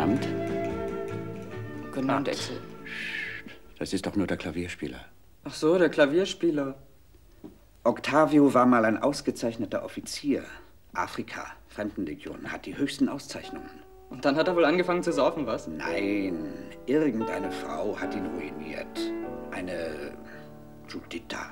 Abend. Guten Abend, Axel. Das ist doch nur der Klavierspieler. Ach so, der Klavierspieler. Octavio war mal ein ausgezeichneter Offizier. Afrika, Fremdenlegion, hat die höchsten Auszeichnungen. Und dann hat er wohl angefangen zu saufen, was? Nein, irgendeine Frau hat ihn ruiniert. Eine Juditha.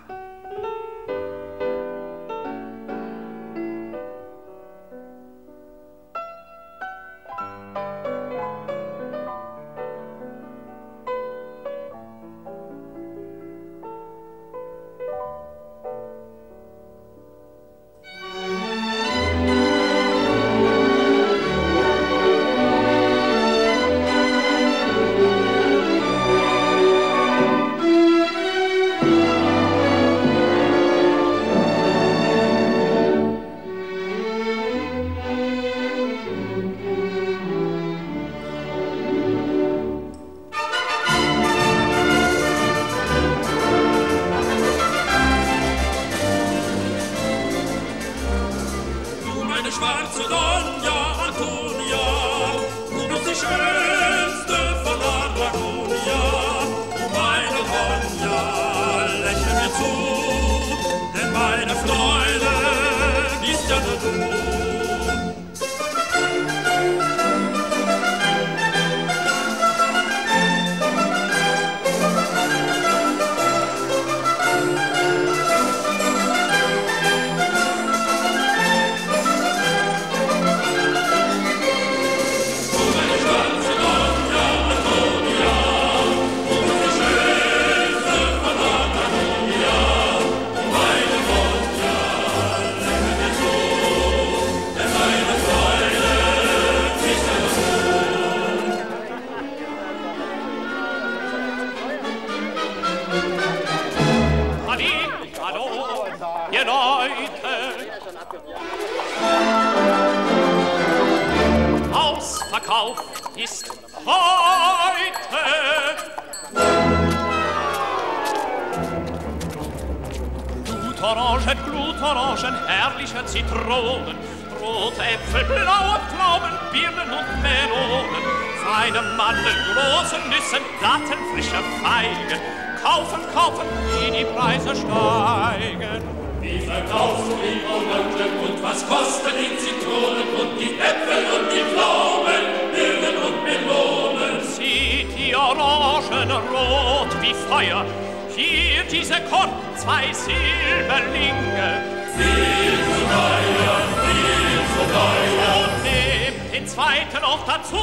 Blutorangen, herrliche Zitronen, rote Äpfel, blaue Pflaumen, Birnen und Melonen, feine Mandeln, große Nüsse, Datteln, frische Feigen. Kaufen, kaufen, wie die Preise steigen. Wie verkaufst du die Orangen und was kosten die Zitronen und die Äpfel und die Pflaumen, Birnen und Melonen? Sieht die Orangen rot wie Feuer, hier diese Korn, 2 Silberlinge. Viel zu teuer, viel zu teuer. Und nehmt den zweiten noch dazu.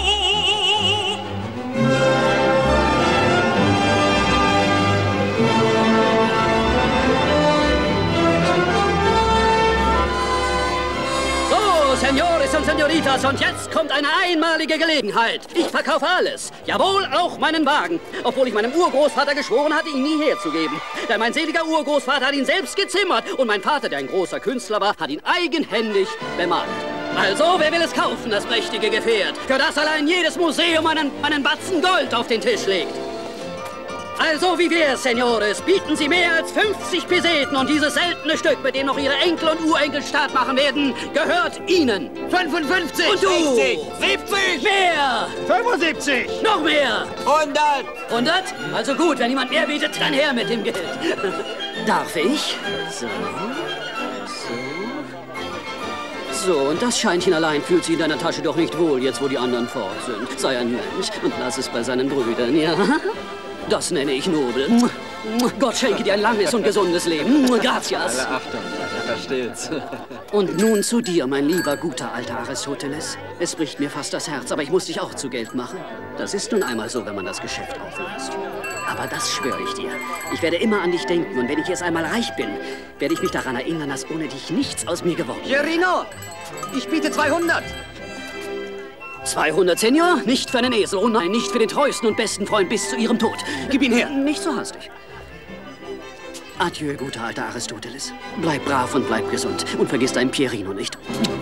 Senores und Senoritas, und jetzt kommt eine einmalige Gelegenheit. Ich verkaufe alles. Jawohl, auch meinen Wagen. Obwohl ich meinem Urgroßvater geschworen hatte, ihn nie herzugeben. Denn mein seliger Urgroßvater hat ihn selbst gezimmert. Und mein Vater, der ein großer Künstler war, hat ihn eigenhändig bemalt. Also, wer will es kaufen, das prächtige Gefährt? Für das allein jedes Museum einen Batzen Gold auf den Tisch legt. Also, wie wär's, Senores? Bieten Sie mehr als 50 Peseten und dieses seltene Stück, mit dem noch Ihre Enkel und Urenkel Staat machen werden, gehört Ihnen. 55! Und du? 60! 70! Mehr! 75! Noch mehr! 100! 100? Also gut, wenn jemand mehr bietet, dann her mit dem Geld. Darf ich? So, und das Scheinchen allein fühlt sich in deiner Tasche doch nicht wohl, jetzt wo die anderen fort sind. Sei ein Mensch und lass es bei seinen Brüdern, ja? Das nenne ich nobel. Gott schenke dir ein langes und gesundes Leben. Gracias. Alle Achtung, er versteht's. Und nun zu dir, mein lieber, guter alter Aristoteles. Es bricht mir fast das Herz, aber ich muss dich auch zu Geld machen. Das ist nun einmal so, wenn man das Geschäft auflässt. Aber das schwöre ich dir. Ich werde immer an dich denken und wenn ich jetzt einmal reich bin, werde ich mich daran erinnern, dass ohne dich nichts aus mir geworden ist. Gerino, ich biete 200. 200, Senior? Nicht für einen Esel. Oh nein, nicht für den treuesten und besten Freund bis zu ihrem Tod. Gib ihn her. Nicht so hastig. Adieu, guter alter Aristoteles. Bleib brav und bleib gesund. Und vergiss deinen Pierino nicht.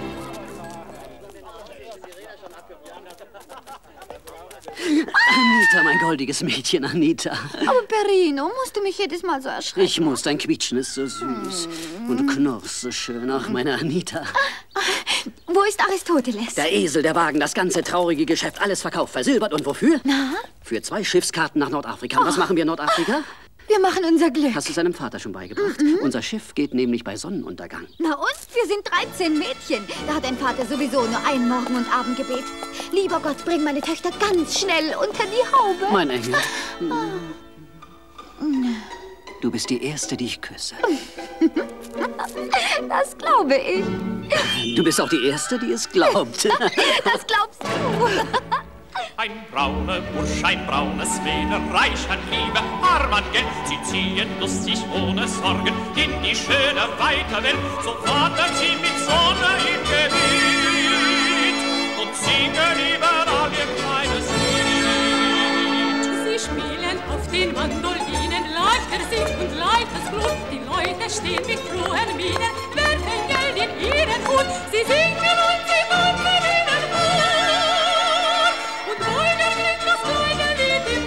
Anita, mein goldiges Mädchen, Anita. Aber Perino, musst du mich jedes Mal so erschrecken? Ich muss, dein Quietschen ist so süß. Und du knorrst so schön, ach, meine Anita. Wo Wo ist Aristoteles? Der Esel, der Wagen, das ganze traurige Geschäft, alles verkauft, versilbert. Und wofür? Na? Für 2 Schiffskarten nach Nordafrika. Und was machen wir in Nordafrika? Wir machen unser Glück. Hast du seinem Vater schon beigebracht? Unser Schiff geht nämlich bei Sonnenuntergang. Na und? Wir sind 13 Mädchen. Da hat dein Vater sowieso nur ein Morgen- und Abendgebet. Lieber Gott, bring meine Töchter ganz schnell unter die Haube. Mein Engel. Du bist die Erste, die ich küsse. Das glaube ich. Du bist auch die Erste, die es glaubt. Das glaubst du. Ein brauner Bursch, ein braunes Weder, reich an Liebe, arm an Geld. Sie ziehen lustig ohne Sorgen in die schöne weite Welt. So wandern sie mit Sonne im Gebiet und singen überall ihr kleines Lied. Sie spielen auf den Mandolinen, leichter Sinn und leichtes Blut. Die Leute stehen mit frohen Mienen, werfen Geld in ihren Hut. Sie singen und sie tanzen ihnen vor und beugen mit das kleine Lied im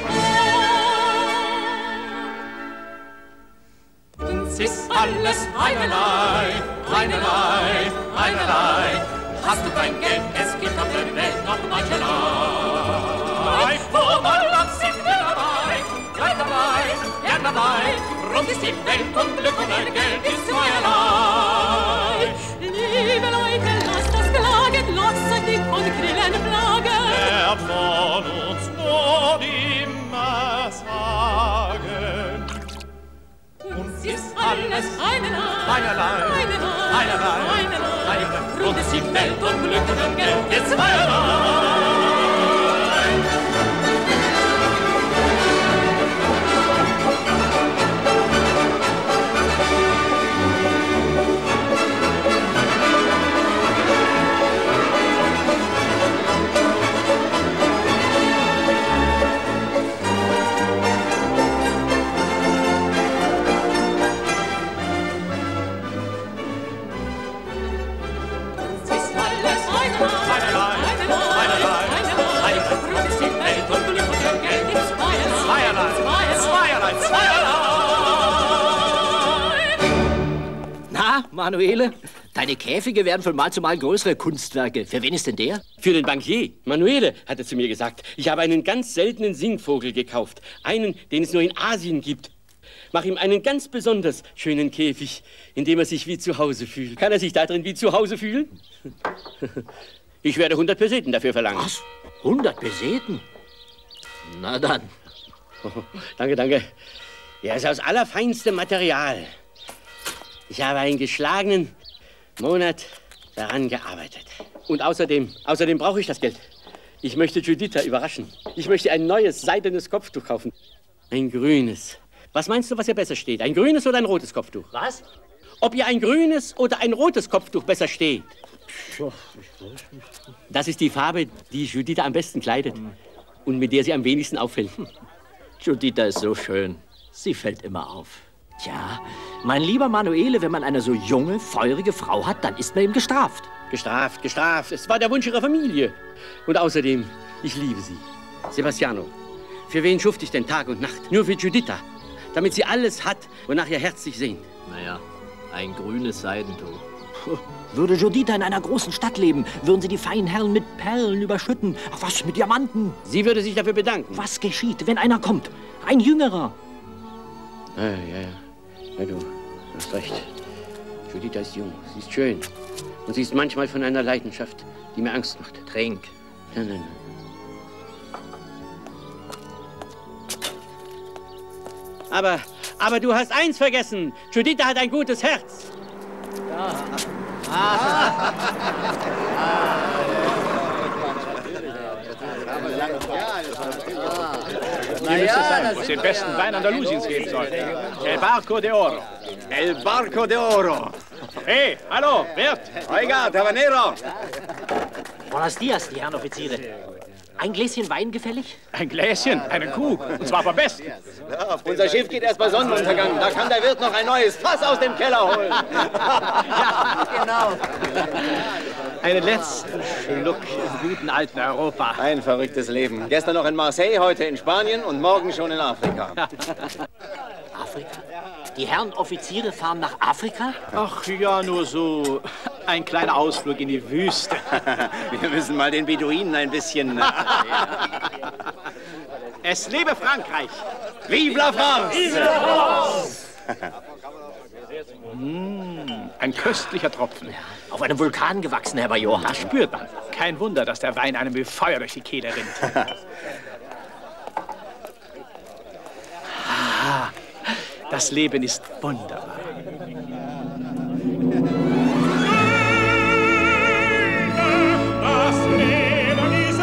Ohr. Uns ist alles einerlei, einerlei, einerlei. Hast du kein Geld, es gibt auf der Welt noch mancherlei. Wo man lacht, sind wir dabei, gleich dabei, gern dabei. Rund ist die Welt und Glück und ein Geld ist zweierlei. Liebe Leute, lasst uns klagen, lasst euch nicht von Grillen plagen. Wer von uns nur immer sagen, uns ist alles einerlei, einerlei. Rund ist die Welt und Glück und ein Geld ist zweierlei. Na, Manuele, deine Käfige werden von Mal zu Mal größere Kunstwerke. Für wen ist denn der? Für den Bankier. Manuele hat er zu mir gesagt. Ich habe einen ganz seltenen Singvogel gekauft. Einen, den es nur in Asien gibt. Mach ihm einen ganz besonders schönen Käfig, in dem er sich wie zu Hause fühlt. Kann er sich da drin wie zu Hause fühlen? Ich werde 100 Peseten dafür verlangen. Was? 100 Peseten? Na dann. Oh, danke, danke. Er ist aus allerfeinstem Material. Ich habe einen geschlagenen Monat daran gearbeitet. Und außerdem brauche ich das Geld. Ich möchte Juditha überraschen. Ich möchte ein neues, seidenes Kopftuch kaufen. Ein grünes. Was meinst du, was ihr besser steht? Ein grünes oder ein rotes Kopftuch? Was? Ob ihr ein grünes oder ein rotes Kopftuch besser steht? Das ist die Farbe, die Juditha am besten kleidet. Und mit der sie am wenigsten auffällt. Juditha ist so schön. Sie fällt immer auf. Tja, mein lieber Manuele, wenn man eine so junge, feurige Frau hat, dann ist man eben gestraft. Gestraft, gestraft. Es war der Wunsch ihrer Familie. Und außerdem, ich liebe sie. Sebastiano, für wen schufte ich denn Tag und Nacht? Nur für Juditha. Damit sie alles hat, wonach ihr Herz sich sehnt. Naja, ein grünes Seidentuch. Würde Juditha in einer großen Stadt leben, würden sie die feinen Herren mit Perlen überschütten. Ach, was mit Diamanten? Sie würde sich dafür bedanken. Was geschieht, wenn einer kommt? Ein Jüngerer. Ja, du hast recht. Juditha ist jung, sie ist schön. Und sie ist manchmal von einer Leidenschaft, die mir Angst macht. Trink. Nein. Aber du hast eins vergessen. Juditha hat ein gutes Herz. Ja. Hier müsste es sein, wo es den besten Wein Andalusiens geben soll. El Barco de Oro. El Barco de Oro. Hey, hallo, Wirt. Oiga, Tabanero. Buenos dias, die Herren Offiziere. Ein Gläschen Wein gefällig? Ein Gläschen, einen Krug, und zwar vom Besten. Ja, unser Schiff geht erst bei Sonnenuntergang. Da kann der Wirt noch ein neues Fass aus dem Keller holen. Ja, genau. Einen letzten Schluck im guten alten Europa. Ein verrücktes Leben. Gestern noch in Marseille, heute in Spanien und morgen schon in Afrika. Afrika? Die Herren Offiziere fahren nach Afrika? Ach ja, nur so Ein kleiner Ausflug in die Wüste. Wir müssen mal den Beduinen ein bisschen... Es lebe Frankreich! Vive la France! Vive la France! Ein köstlicher Tropfen. Auf einem Vulkan gewachsen, Herr Major. Das spürt man. Kein Wunder, dass der Wein einem wie Feuer durch die Kehle rinnt. Das Leben ist wunderbar. Das Leben ist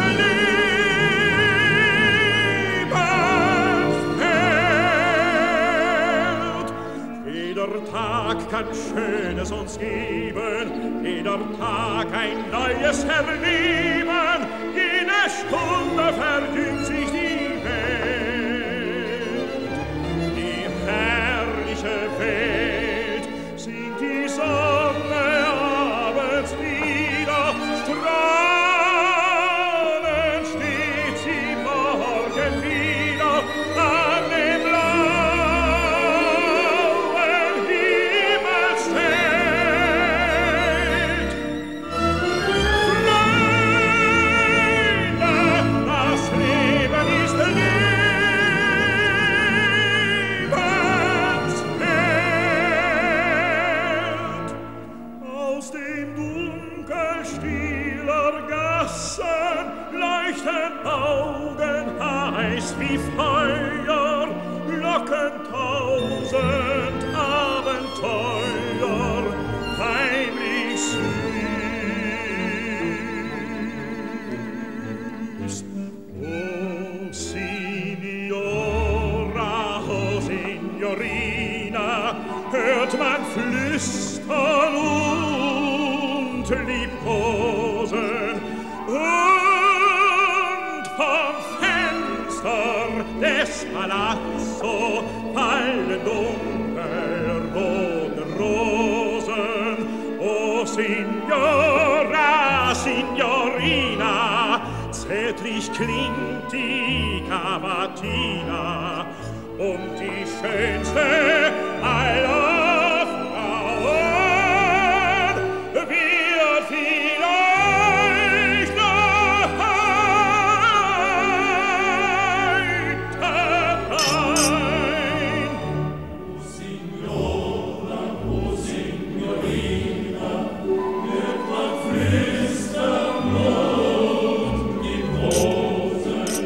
lebenswert. Jeder Tag kann Schönes uns geben, jeder Tag ein neues Erleben. Jede Stunde verdünnt sich die Welt. Die herrliche Welt singt die Sonne abends wieder, strahlend steht sie morgen wieder an dem blauen Himmelsfeld. Freunde, das Leben ist lebenswert. Aus dem Dunkel stiller Gassen leuchten Augen heiß wie Feuer, locken tausend Abenteuer heimlich süß. Oh, Signora, oh, Signorina, hört man flüstern und liebkosen, und vom Fenster des Palazzo fallen dunkelrote Rosen. Oh, Signora, Signorina, zärtlich klingt die Cavatina, und die schönste aller Frauen wird vielleicht noch heute sein. Signora, oh Signorina, wird man flüstern und die Rosen.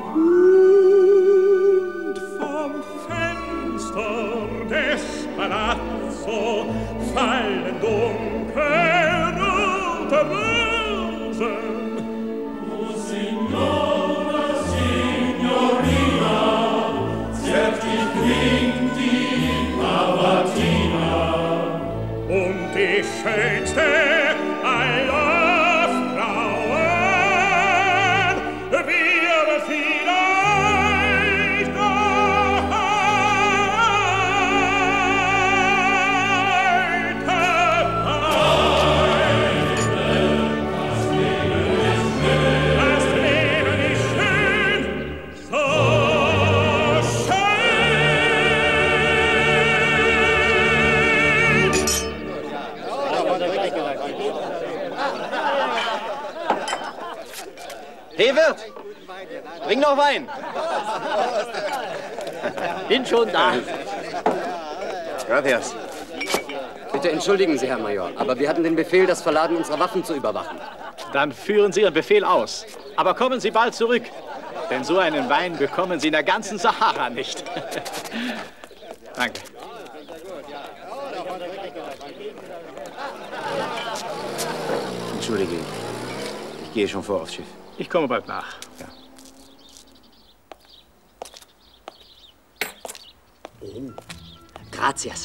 Und vom Fenster des Palazzo fallen dunkelrote Rosen. Oh, Signora, Signorina, zärtlich klingt die Cavatina, und die schönste aller Frauen wird vielleicht noch Das Leben ist schön, so Hey, Wirt! Bring noch Wein! Bin schon da. Gracias. Bitte entschuldigen Sie, Herr Major, aber wir hatten den Befehl, das Verladen unserer Waffen zu überwachen. Dann führen Sie Ihren Befehl aus. Aber kommen Sie bald zurück, denn so einen Wein bekommen Sie in der ganzen Sahara nicht. Danke. Entschuldige, ich gehe schon vor aufs Schiff. Ich komme bald nach. Ja. Gracias.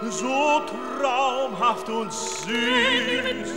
so traumhaft und süß.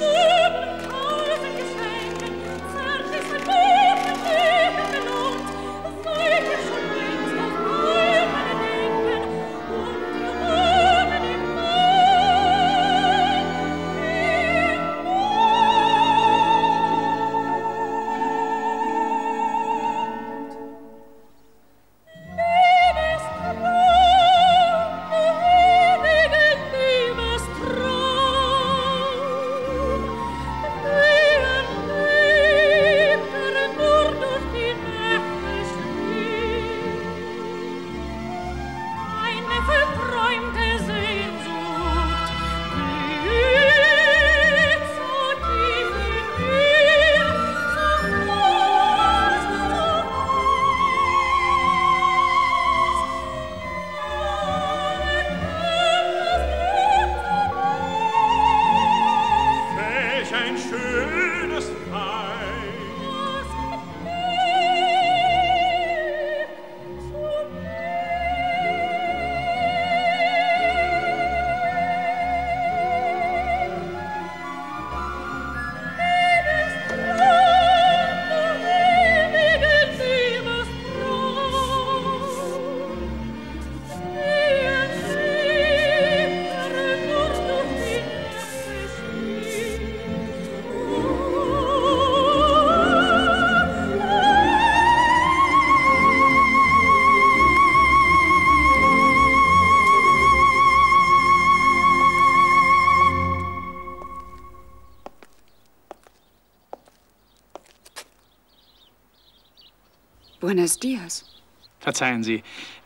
Buenos dias. Verzeihen Sie,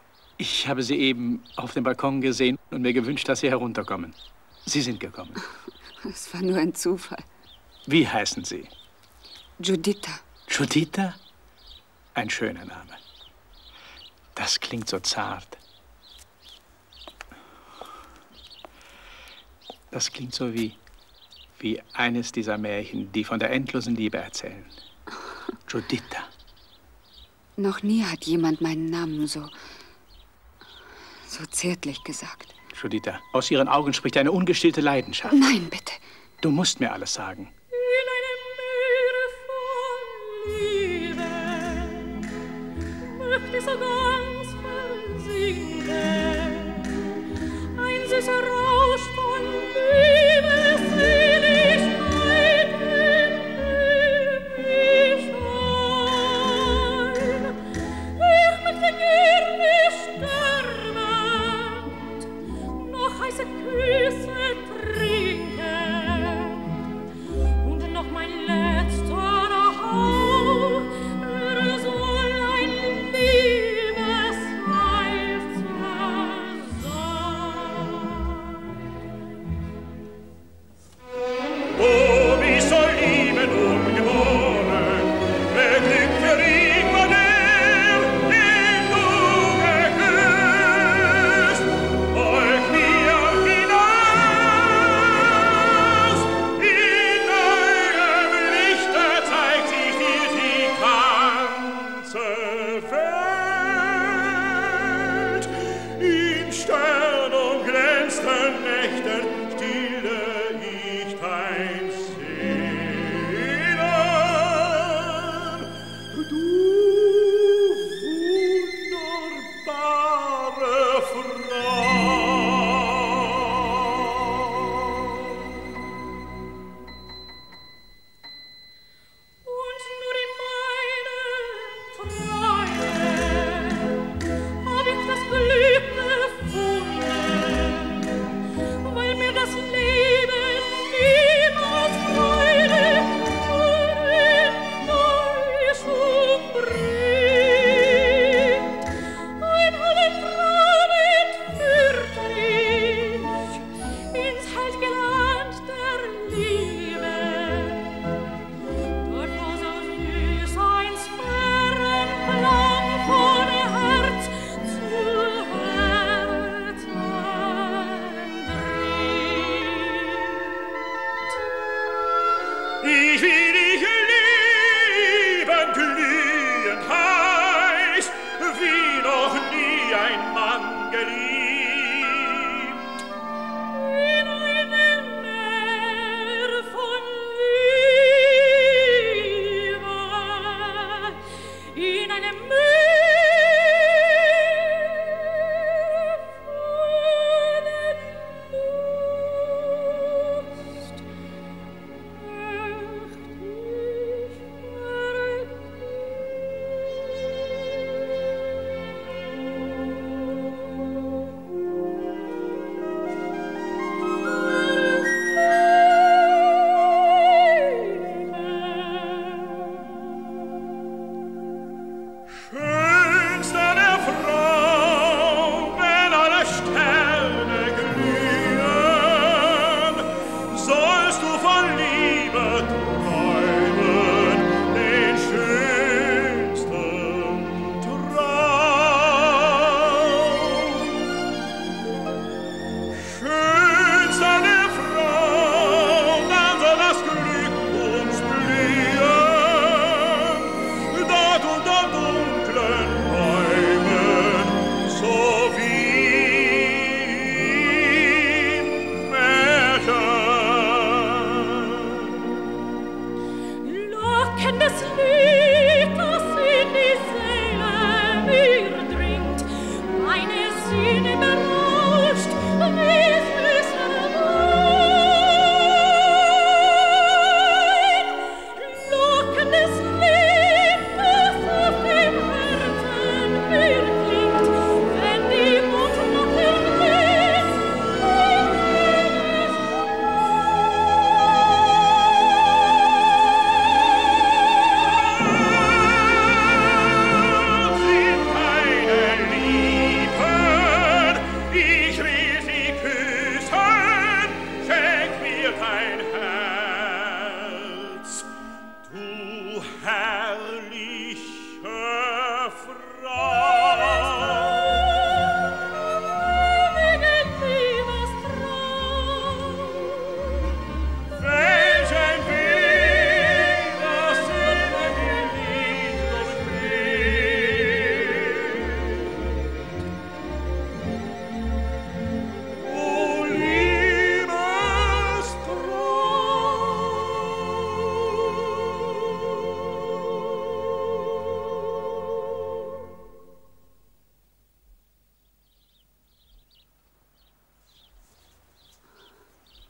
ich habe Sie eben auf dem Balkon gesehen und mir gewünscht, dass Sie herunterkommen. Sie sind gekommen. Es war nur ein Zufall. Wie heißen Sie? Giuditta. Giuditta? Ein schöner Name. Das klingt so zart. Das klingt so wie eines dieser Märchen, die von der endlosen Liebe erzählen. Giuditta. Noch nie hat jemand meinen Namen so zärtlich gesagt. Giuditta, aus Ihren Augen spricht eine ungestillte Leidenschaft. Nein, bitte. Du musst mir alles sagen. Möchte so ganz versinken, ein süßer Rausch von Liebesseligkeit mich ein. Ich möchte gerne sterbend noch heiße Küsse trinken und noch mein letzter Hauch soll ein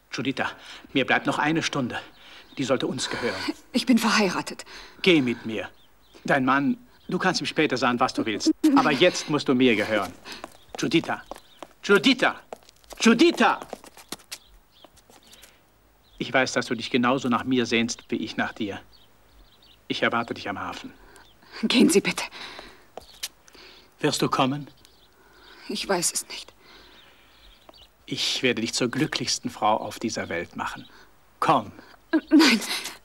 Giuditta, mir bleibt noch eine Stunde. Die sollte uns gehören. Ich bin verheiratet. Geh mit mir. Dein Mann, du kannst ihm später sagen, was du willst. Aber jetzt musst du mir gehören. Giuditta! Giuditta! Giuditta! Ich weiß, dass du dich genauso nach mir sehnst, wie ich nach dir. Ich erwarte dich am Hafen. Gehen Sie bitte. Wirst du kommen? Ich weiß es nicht. Ich werde dich zur glücklichsten Frau auf dieser Welt machen. Komm. Nein.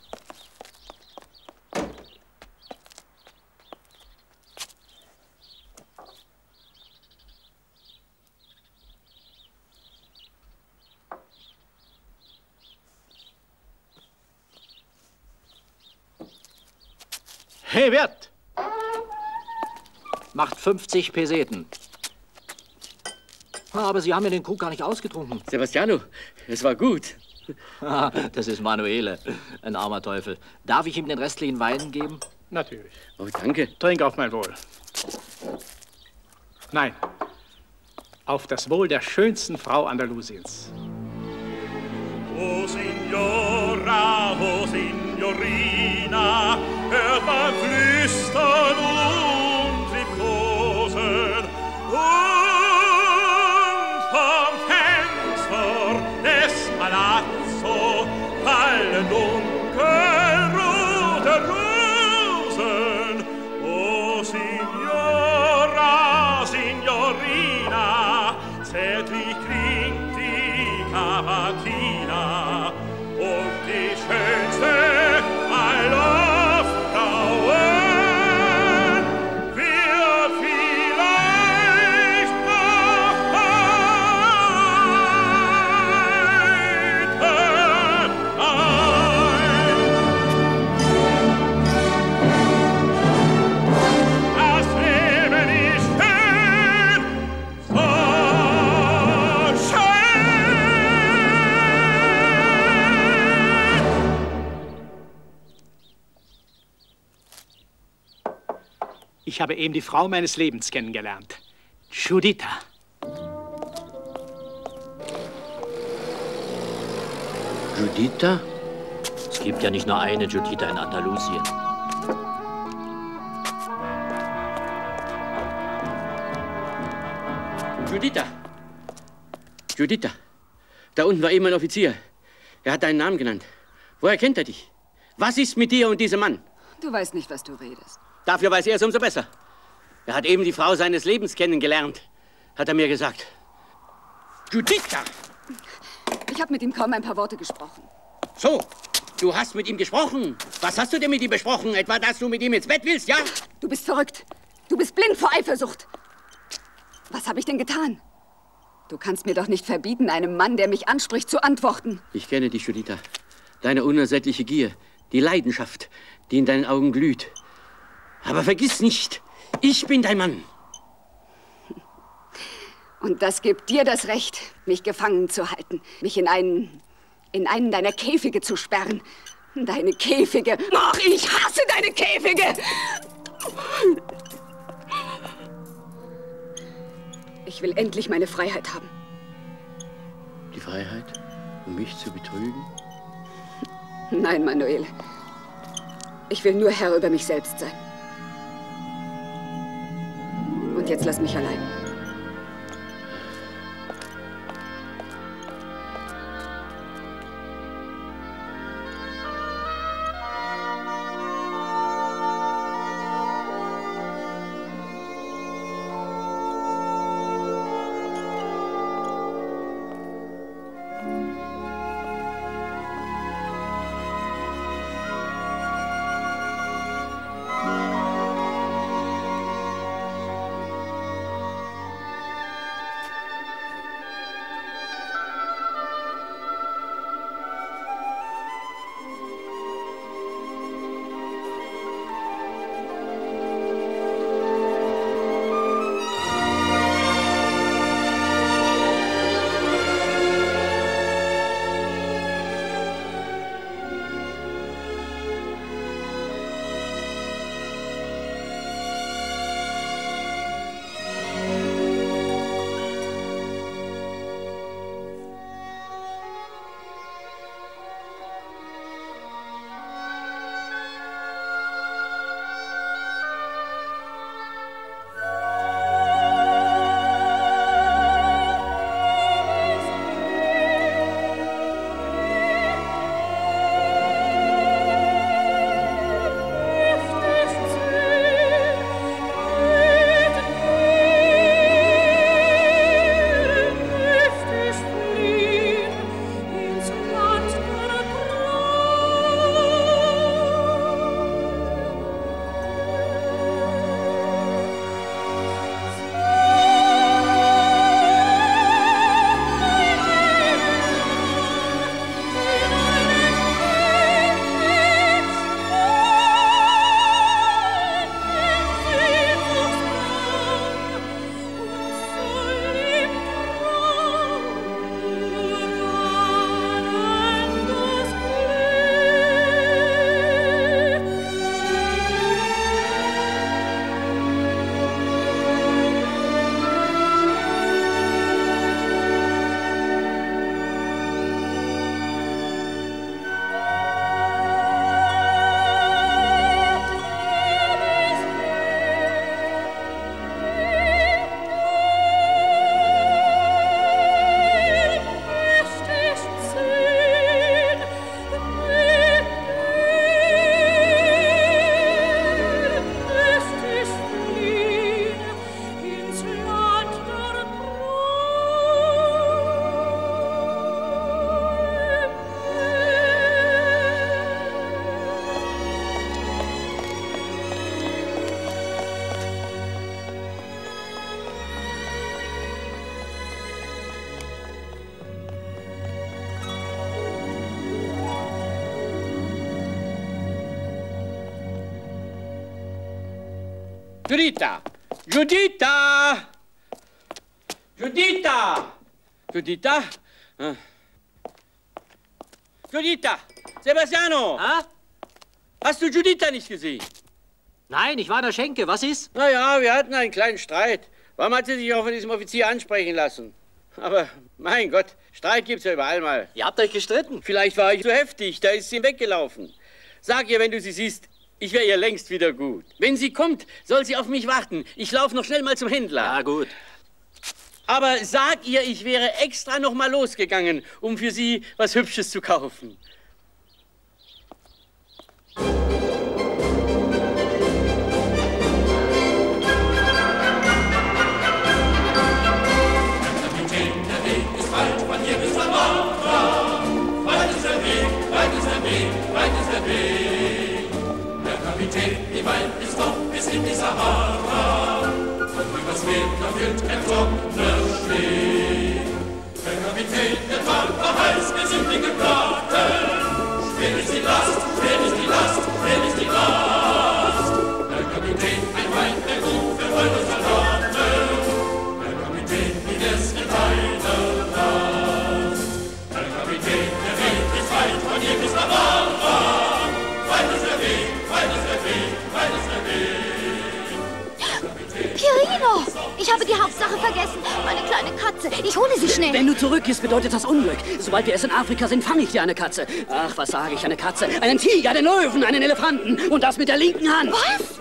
Hey, Wirt! Macht 50 Peseten. Aber Sie haben ja den Krug gar nicht ausgetrunken. Sebastiano, es war gut. Das ist Manuele, ein armer Teufel. Darf ich ihm den restlichen Wein geben? Natürlich. Oh, danke. Trink auf mein Wohl. Nein, auf das Wohl der schönsten Frau Andalusiens. O Signora, o Signorina, hört man flüstern und liebkosen. Und vom Fenster des Palazzo fallen dunkelrote Rosen. O Signora, Signorina, zärtlich klingt die Cavatina und die schönste aller Frauen wird vielleicht noch heute das Leben ist schön, so schön. Ich habe eben die Frau meines Lebens kennengelernt. Giuditta. Giuditta? Es gibt ja nicht nur eine Giuditta in Andalusien. Giuditta. Giuditta. Da unten war eben ein Offizier. Er hat deinen Namen genannt. Woher kennt er dich? Was ist mit dir und diesem Mann? Du weißt nicht, was du redest. Dafür weiß er es umso besser. Er hat eben die Frau seines Lebens kennengelernt, hat er mir gesagt. Giuditta! Ich habe mit ihm kaum ein paar Worte gesprochen. So, du hast mit ihm gesprochen. Was hast du denn mit ihm besprochen? Etwa, dass du mit ihm ins Bett willst, ja? Du bist verrückt. Du bist blind vor Eifersucht. Was habe ich denn getan? Du kannst mir doch nicht verbieten, einem Mann, der mich anspricht, zu antworten. Ich kenne dich, Giuditta. Deine unersättliche Gier, die Leidenschaft, die in deinen Augen glüht. Aber vergiss nicht, ich bin dein Mann. Und das gibt dir das Recht, mich gefangen zu halten, mich in einen deiner Käfige zu sperren. Deine Käfige. Ach, ich hasse deine Käfige! Ich will endlich meine Freiheit haben. Die Freiheit, um mich zu betrügen? Nein, Manuele. Ich will nur Herr über mich selbst sein. Und jetzt lass mich allein. Juditha! Juditha! Juditha! Juditha? Juditha! Sebastiano! Hast du Juditha nicht gesehen? Nein, ich war in der Schenke. Was ist? Na ja, wir hatten einen kleinen Streit. Warum hat sie sich auch von diesem Offizier ansprechen lassen? Aber, mein Gott, Streit gibt's ja überall mal. Ihr habt euch gestritten? Vielleicht war ich zu heftig, da ist sie weggelaufen. Sag ihr, wenn du sie siehst, ich wäre ihr längst wieder gut. Wenn sie kommt, soll sie auf mich warten. Ich laufe noch schnell mal zum Händler. Ja, gut. Aber sag ihr, ich wäre extra noch mal losgegangen, um für sie was Hübsches zu kaufen. Der Kapitän, wie weit ist noch bis in die Sahara? Und übers Meer, da wird kein trockener Schnee. Der Kapitän, der Tag war heiß, wir sind wie gebraten. Schwer ist die Last, schwer ist die Last, schwer ist die Last. Der Kapitän, ein Wein, der gut für eure Soldaten. Der Kapitän, wie wär's mit einer Rast? Der Kapitän, der Weg ist weit von hier bis nach Mara. Chirino! Ich habe die Hauptsache vergessen. Meine kleine Katze. Ich hole sie schnell. Wenn du zurückgehst, bedeutet das Unglück. Sobald wir erst in Afrika sind, fange ich dir eine Katze. Ach, was sage ich, eine Katze? Einen Tiger, einen Löwen, einen Elefanten. Und das mit der linken Hand. Was?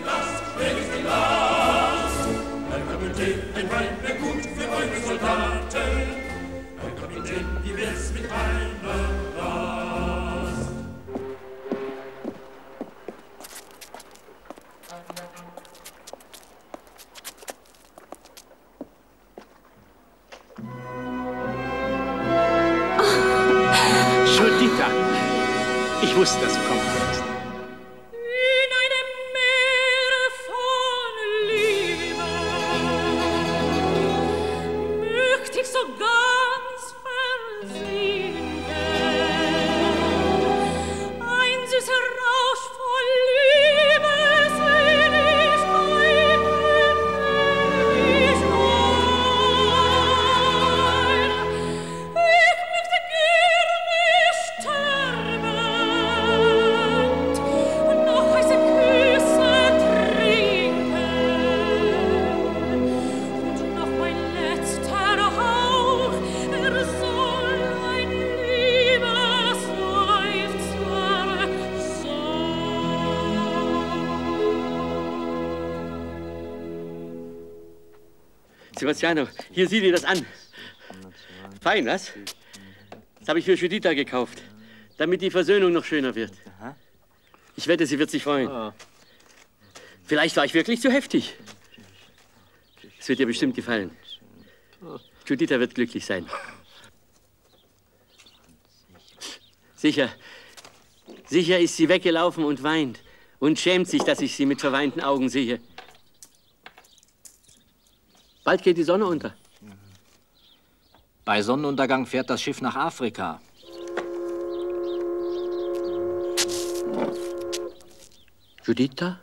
Herr Kapitän, ein Wein wär gut für eure Soldaten. Herr Kapitän, wie wär's mit einer Rast? Juditha, ich wusste, dass du kommen würdest. In einem Meer von Liebe möcht ich so ganz versinken. Ein süßer Rausch voll Liebe sehn ich ein. Ich möchte gerne sterben. Noch heiße Küsse trinken und noch mein letzter Hauch, soll ein Liebesseufzer Sebastiano, hier, sieh dir das an. Fein, was? Das habe ich für Juditha gekauft, damit die Versöhnung noch schöner wird. Ich wette, sie wird sich freuen. Vielleicht war ich wirklich zu heftig. Es wird ihr bestimmt gefallen. Juditha wird glücklich sein. Sicher. Sicher ist sie weggelaufen und weint und schämt sich, dass ich sie mit verweinten Augen sehe. Bald geht die Sonne unter. Bei Sonnenuntergang fährt das Schiff nach Afrika. Juditha?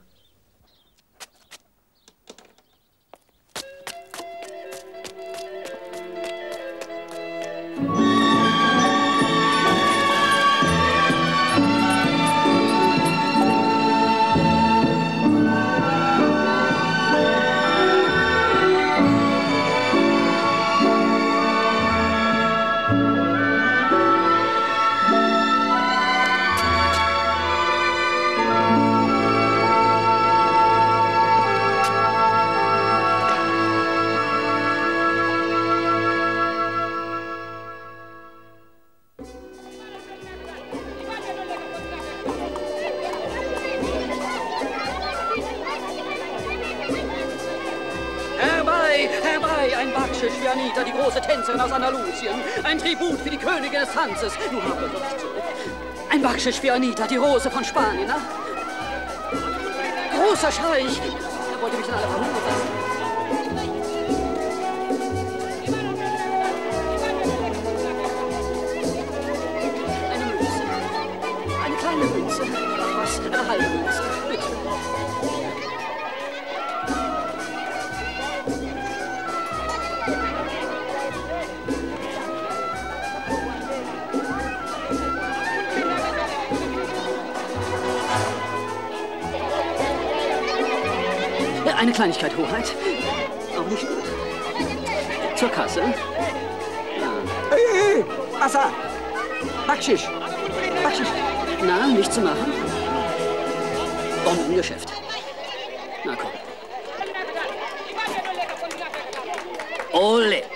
Herbei, ein Backschisch für Anita, die große Tänzerin aus Andalusien. Ein Tribut für die Königin des Tanzes. Nun haben wir wirklich zurück. Ein Backschisch für Anita, die Rose von Spanien, na? Großer Scheich. Er wollte mich in aller Verhöhnung lassen. Eine Münze. Eine kleine Münze. Was? Eine halbe Münze. Bitte. Eine Kleinigkeit, Hoheit. Auch nicht gut. Zur Kasse. Hey, Wasser! Backschisch! Backschisch! Na, nicht zu machen. Bombengeschäft. Na komm. Ole!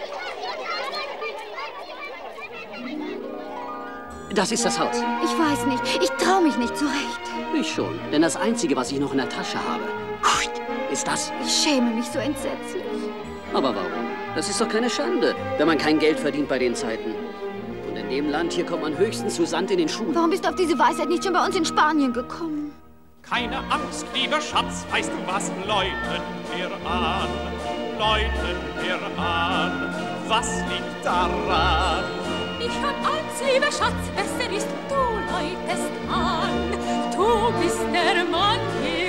Das ist das Haus. Ich weiß nicht. Ich traue mich nicht zurecht. Ich schon. Denn das Einzige, was ich noch in der Tasche habe, ist das. Ich schäme mich so entsetzlich. Aber warum? Das ist doch keine Schande, wenn man kein Geld verdient bei den Zeiten. Und in dem Land hier kommt man höchstens zu Sand in den Schuhen. Warum bist du auf diese Weisheit nicht schon bei uns in Spanien gekommen? Keine Angst, lieber Schatz, weißt du was? Läuten wir an, läuten wir an. Was liegt daran? Ich hab Angst, lieber Schatz, besser ist, du läutest an. Du bist der Mann, geh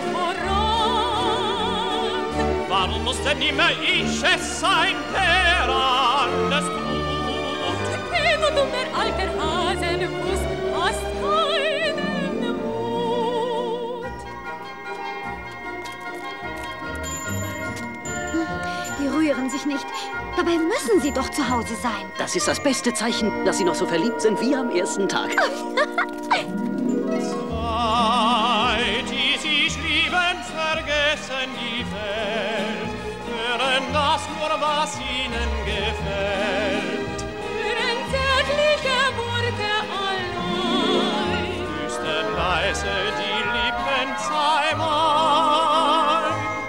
voran. Warum muss denn immer ich es sein, der alles tut? Du dummer alter Hasenfuß, hast keinen Mut. Die rühren sich nicht. Dabei müssen sie doch zu Hause sein. Das ist das beste Zeichen, dass sie noch so verliebt sind wie am ersten Tag. Zwei, die sich lieben, vergessen die Welt, hören das nur, was ihnen gefällt. Hören zärtliche Worte allein, Flüstern leise die Lippen zweimal.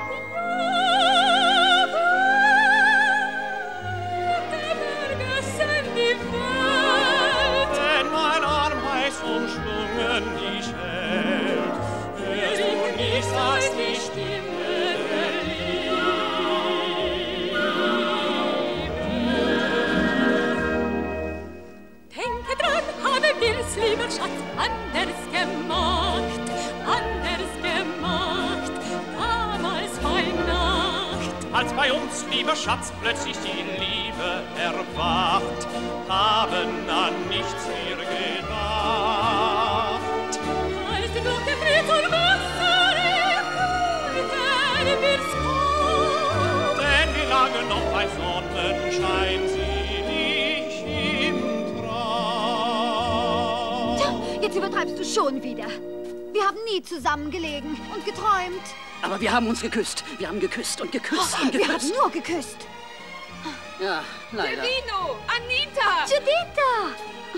vergessen die Welt. Wenn mein Arm heiß umschlungen dich hält, hörst du nicht, als die Stimme Denke dran, habe mir's, lieber Schatz, anders gemacht, damals bei Nacht. Als bei uns, lieber Schatz, plötzlich die Liebe erwacht, haben an nichts wir gedacht. Als die Glocke dreht und Wasser wir's kommen. Denn wir lagen noch bei Sonnenschein, selig im Traum. Tja, jetzt übertreibst du schon wieder. Wir haben nie zusammengelegen und geträumt. Aber wir haben uns geküsst. Wir haben geküsst und geküsst und Wir haben geküsst. nur geküsst. Ja, leider. Vino, Anita! Juditha!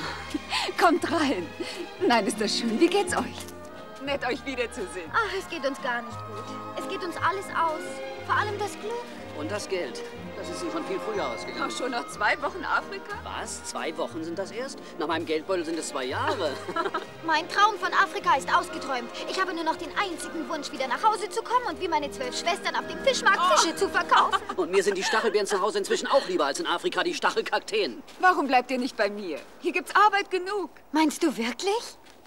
Kommt rein. Nein, ist das schön. Wie geht's euch? Nett, euch wiederzusehen. Ach, es geht uns gar nicht gut. Es geht uns alles aus. Vor allem das Glück. Und das Geld. Das ist ihm schon viel früher ausgegangen. Schon noch 2 Wochen Afrika? Was? 2 Wochen sind das erst? Nach meinem Geldbeutel sind es 2 Jahre. Mein Traum von Afrika ist ausgeträumt. Ich habe nur noch den einzigen Wunsch, wieder nach Hause zu kommen und wie meine 12 Schwestern auf dem Fischmarkt Fische zu verkaufen. Und mir sind die Stachelbeeren zu Hause inzwischen auch lieber als in Afrika die Stachelkakteen. Warum bleibt ihr nicht bei mir? Hier gibt's Arbeit genug. Meinst du wirklich?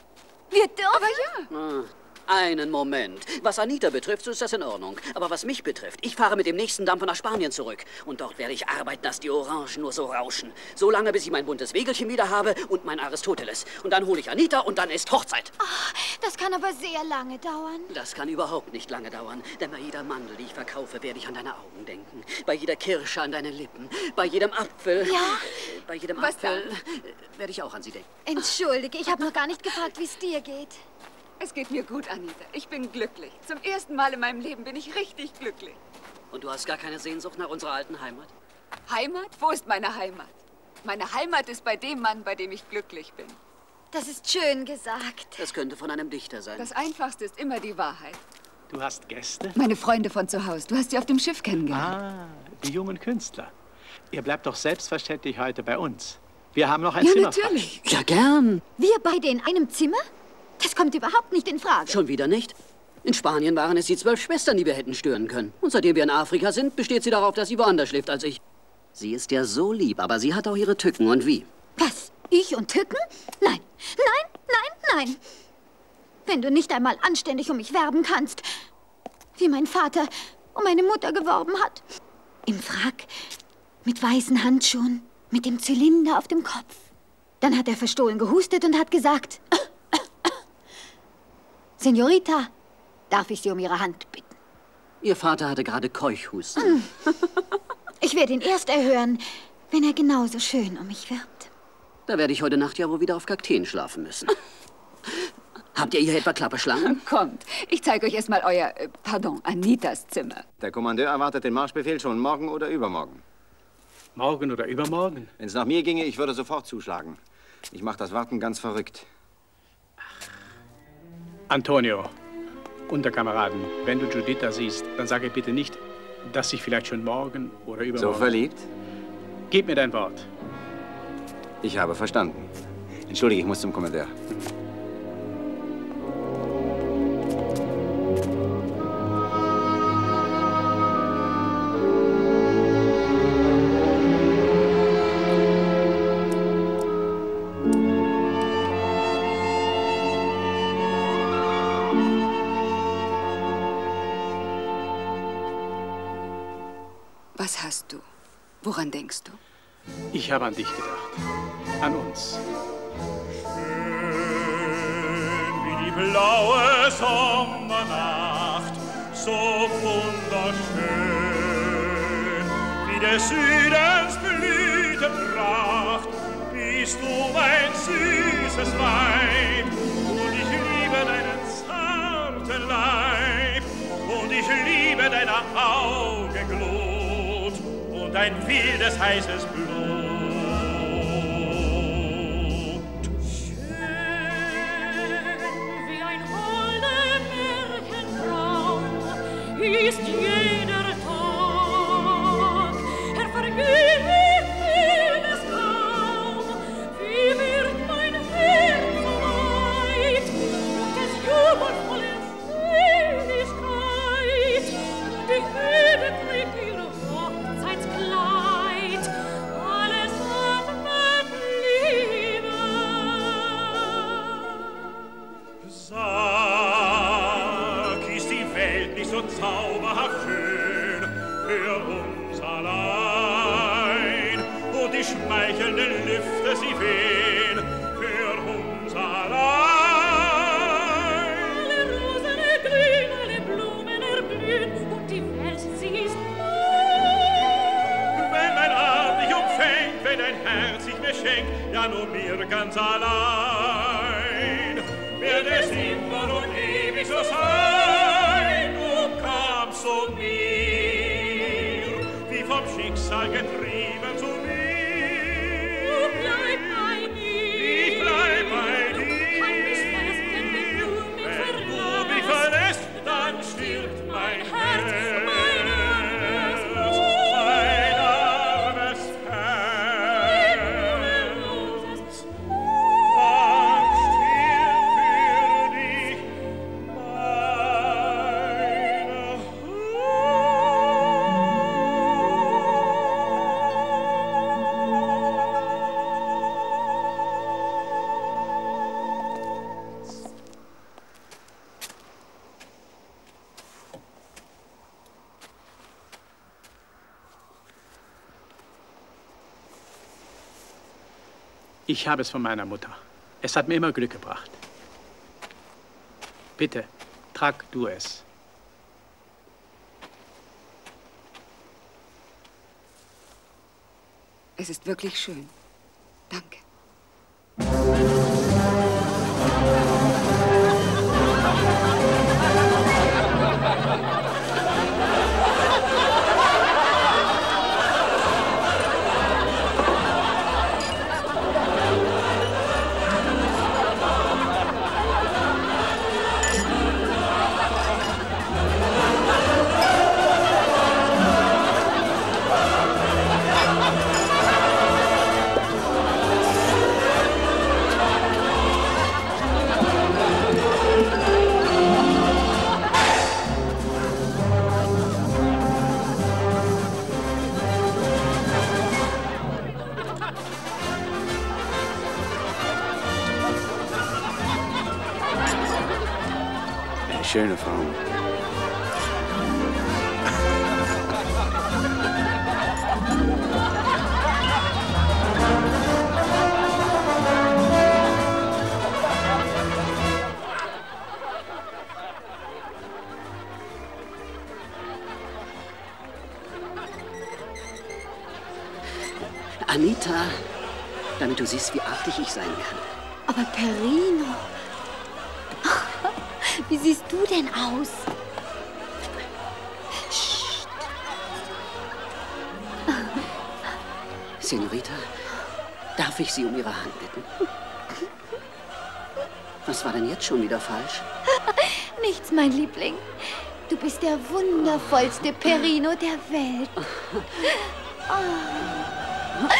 Wir dürfen? Aber ja. Einen Moment. Was Anita betrifft, so ist das in Ordnung. Aber was mich betrifft, ich fahre mit dem nächsten Dampfer nach Spanien zurück. Und dort werde ich arbeiten, dass die Orangen nur so rauschen. So lange, bis ich mein buntes Wägelchen wieder habe und mein Aristoteles. Und dann hole ich Anita und dann ist Hochzeit. Oh, das kann aber sehr lange dauern. Das kann überhaupt nicht lange dauern. Denn bei jeder Mandel, die ich verkaufe, werde ich an deine Augen denken. Bei jeder Kirsche an deine Lippen. Bei jedem Apfel. Ja? Bei jedem Was Apfel werde ich auch an sie denken. Entschuldige, ich habe noch gar nicht gefragt, wie es dir geht. Es geht mir gut, Anita. Ich bin glücklich. Zum ersten Mal in meinem Leben bin ich richtig glücklich. Und du hast gar keine Sehnsucht nach unserer alten Heimat? Heimat? Wo ist meine Heimat? Meine Heimat ist bei dem Mann, bei dem ich glücklich bin. Das ist schön gesagt. Das könnte von einem Dichter sein. Das Einfachste ist immer die Wahrheit. Du hast Gäste? Meine Freunde von zu Hause. Du hast sie auf dem Schiff kennengelernt. Ah, die jungen Künstler. Ihr bleibt doch selbstverständlich heute bei uns. Wir haben noch ein Zimmer frei. Natürlich. Ja, gern. Wir beide in einem Zimmer? Das kommt überhaupt nicht in Frage. Schon wieder nicht? In Spanien waren es die 12 Schwestern, die wir hätten stören können. Und seitdem wir in Afrika sind, besteht sie darauf, dass sie woanders schläft als ich. Sie ist ja so lieb, aber sie hat auch ihre Tücken. Und wie? Was? Ich und Tücken? Nein, nein, nein, nein. Wenn du nicht einmal anständig um mich werben kannst, wie mein Vater um meine Mutter geworben hat. Im Frack, mit weißen Handschuhen, mit dem Zylinder auf dem Kopf. Dann hat er verstohlen gehustet und hat gesagt... Senorita, darf ich Sie um Ihre Hand bitten? Ihr Vater hatte gerade Keuchhusten. Ich werde ihn erst erhören, wenn er genauso schön um mich wirbt. Da werde ich heute Nacht ja wohl wieder auf Kakteen schlafen müssen. Habt ihr hier etwa Klapperschlangen? Kommt, ich zeige euch erst mal euer, Anitas Zimmer. Der Kommandeur erwartet den Marschbefehl schon morgen oder übermorgen. Morgen oder übermorgen? Wenn es nach mir ginge, ich würde sofort zuschlagen. Ich mache das Warten ganz verrückt. Antonio, Unterkameraden, wenn du Juditha siehst, dann sage bitte nicht, dass ich vielleicht schon morgen oder übermorgen... So verliebt? Gib mir dein Wort. Ich habe verstanden. Entschuldige, ich muss zum Kommandeur. Was hast du? Woran denkst du? Ich habe an dich gedacht. An uns. Schön wie die blaue Sommernacht, so wunderschön wie des Südens Blütenpracht, bist du mein süßes Weib, und ich liebe deinen zarten Leib, und ich liebe deiner Augen Glut und dein wildes, heißes Blut. Ist jeder Tag, vergeht es kaum, wie wird mein Herz so weit, und es jubelt voller Seligkeit, und die Hüte trägt ihr Hochzeitskleid, alles hat mit Liebe. Sag, ist die Welt nicht so zauberhaft schön für uns allein, und die schmeichelnden Lüfte, sie wehen für uns allein. Alle Rosen erglühen, alle Blumen erblühen, und die Welt, sie ist mein. Wenn mein Arm dich umfängt, wenn dein Herz sich mir schenkt, ja nur mir ganz allein, wird es immer und ewig so sein. Du kamst zu mir, wie vom Schicksal getrieben zu mir. Du bleib bei mir. Ich bleib bei dir. Halt mich fest, wenn du mich Wenn du mich verlässt, dann stirbt mein Herz, mein armes Herz. Dann stirbt für dich Ich habe es von meiner Mutter. Es hat mir immer Glück gebracht. Bitte, trag du es. Es ist wirklich schön. Danke. Schöne Frau. Rita, damit du siehst, wie artig ich sein kann. Aber Perino, wie siehst du denn aus? Psst. Senorita, darf ich Sie um Ihre Hand bitten? Was war denn jetzt schon wieder falsch? Nichts, mein Liebling. Du bist der wundervollste Perino der Welt. Oh.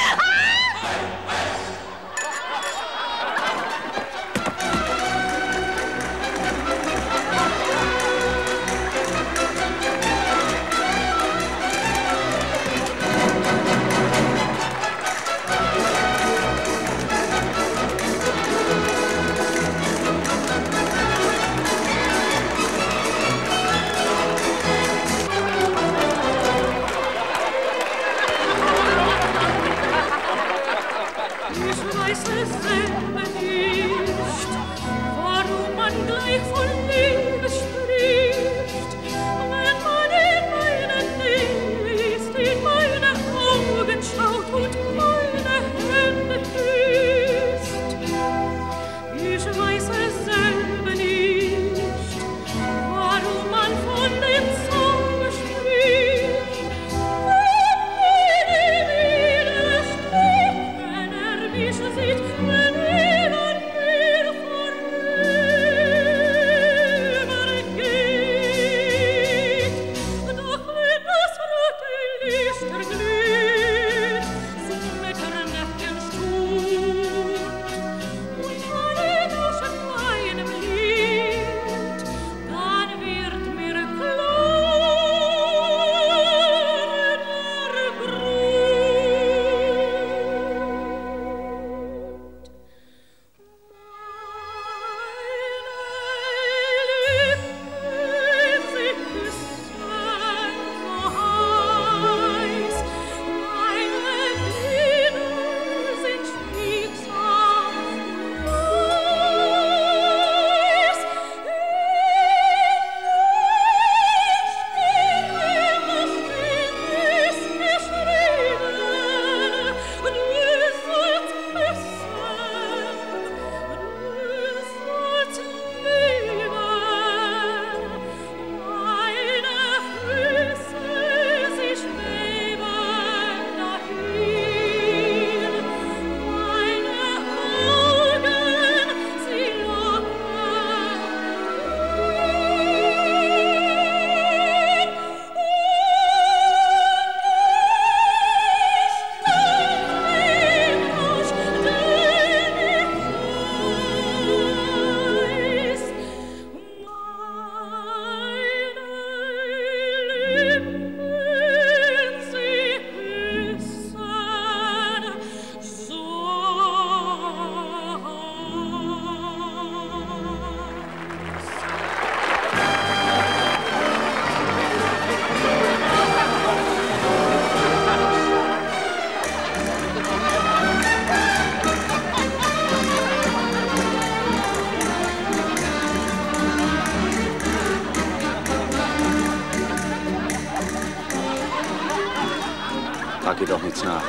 Frag ihr doch nichts nach.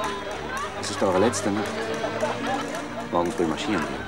Es ist eure letzte Nacht. Morgen früh marschieren wir.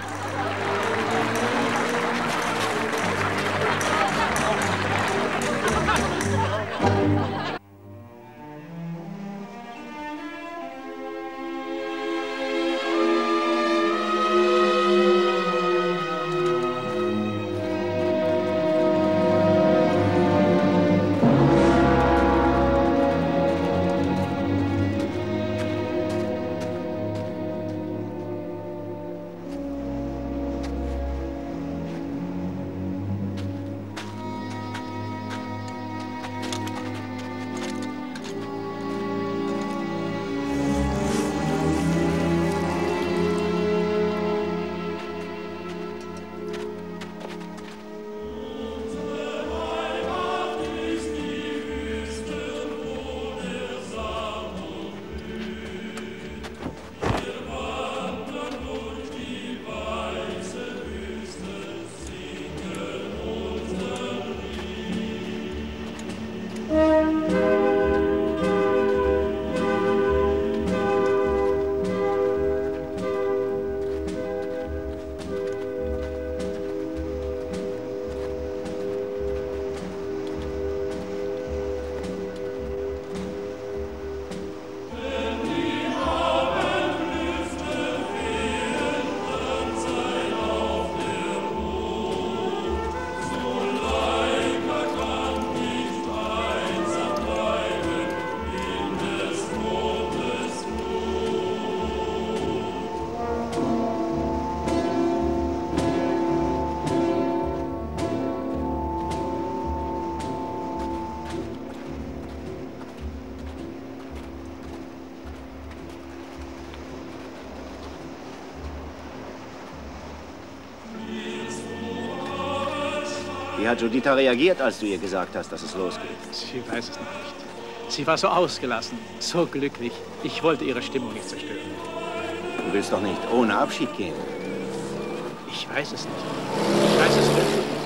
Wie hat Juditha reagiert, als du ihr gesagt hast, dass es losgeht? Sie weiß es noch nicht. Sie war so ausgelassen, so glücklich. Ich wollte ihre Stimmung nicht zerstören. Du willst doch nicht ohne Abschied gehen. Ich weiß es nicht. Ich weiß es wirklich nicht.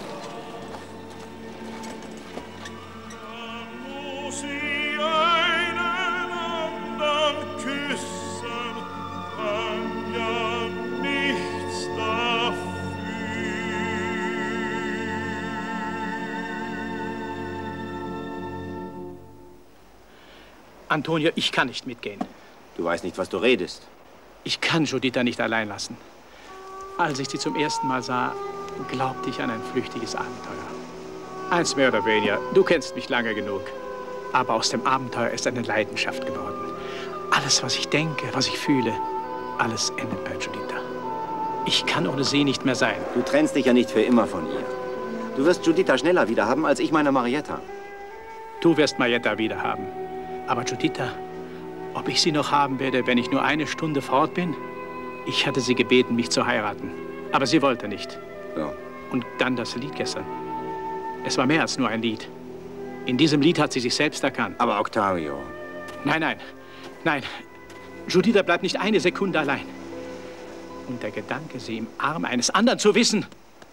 Antonio, ich kann nicht mitgehen. Du weißt nicht, was du redest. Ich kann Juditha nicht allein lassen. Als ich sie zum ersten Mal sah, glaubte ich an ein flüchtiges Abenteuer. Eins mehr oder weniger. Du kennst mich lange genug. Aber aus dem Abenteuer ist eine Leidenschaft geworden. Alles, was ich denke, was ich fühle, alles endet bei Juditha. Ich kann ohne sie nicht mehr sein. Du trennst dich ja nicht für immer von ihr. Du wirst Juditha schneller wiederhaben, als ich meine Marietta. Du wirst Marietta wiederhaben. Aber Juditha, ob ich sie noch haben werde, wenn ich nur eine Stunde fort bin? Ich hatte sie gebeten, mich zu heiraten. Aber sie wollte nicht. Ja. Und dann das Lied gestern. Es war mehr als nur ein Lied. In diesem Lied hat sie sich selbst erkannt. Aber Octavio... Nein, nein, nein. Juditha bleibt nicht eine Sekunde allein. Und der Gedanke, sie im Arm eines anderen zu wissen...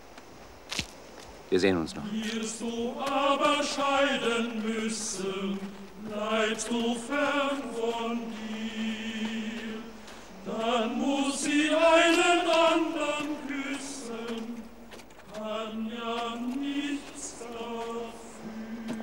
Wir sehen uns noch. Wirst du aber scheiden müssen, bleibst du fern von dir, dann muss sie einen anderen küssen, kann ja nichts dafür.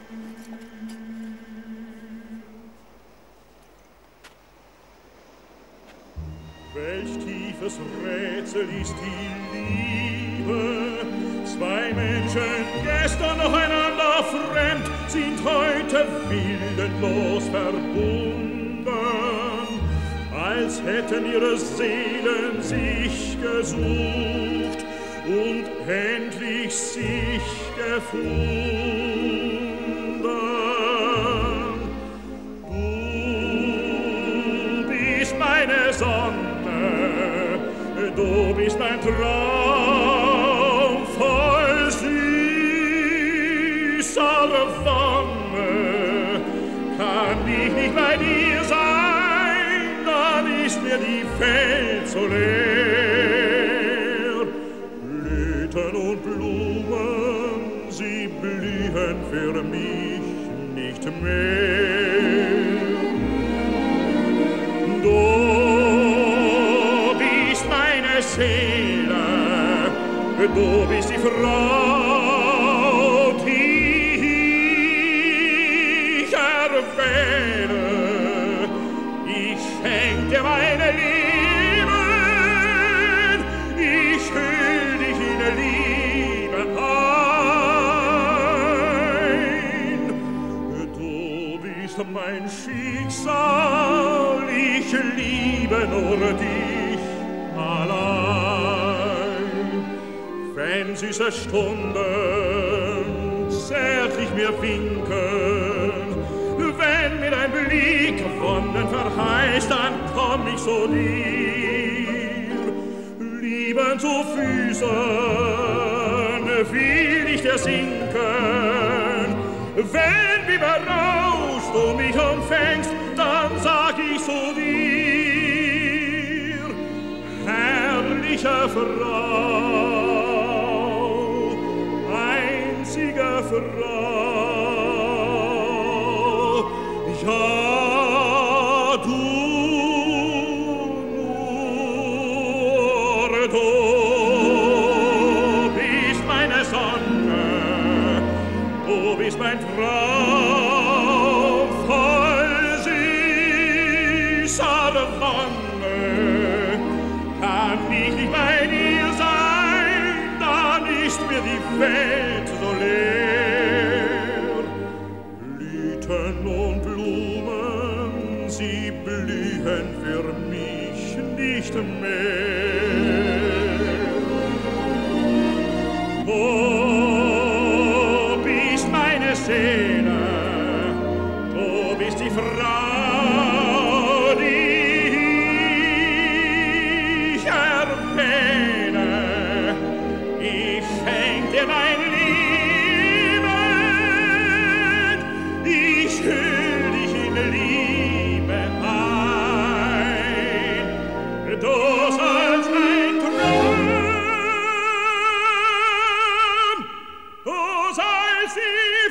Welch tiefes Rätsel ist die Liebe, zwei Menschen, gestern noch einander fremd, sind heute willenlos verbunden, als hätten ihre Seelen sich gesucht und endlich sich gefunden. Du bist meine Sonne, du bist mein Traum voll süßer Wonne. Kann ich nicht bei dir sein, dann ist mir die Welt so leer. Blüten und Blumen, sie blühen für mich nicht mehr. Du bist meine Seele, du bist die Frau, die ich erwähle. Ich schenk dir meine Leben, ich hüll dich in Liebe ein. Du bist mein Schicksal, ich liebe nur dich allein. Wenn süße Stunden zärtlich mir winken, wenn mir dein Blick Wonnen verheißt, dann komm ich zu dir. Lieben zu Füßen will ich dir sinken. Wenn wie berauscht du mich umfängst, dann sag ich zu dir, herrliche Frau, einzige Frau, ja, du bist meine Sonne, du bist mein Traum voll süßer Wonne. Kann ich nicht bei dir sein, dann ist mir die Welt so leer. Blüten und Blumen, sie blühen für mich nicht mehr. Du bist meine Seele, du bist die Frau, die ich erwähne. Ich schenk dir mein Lieb, Du sollst ein Traum, du sollst die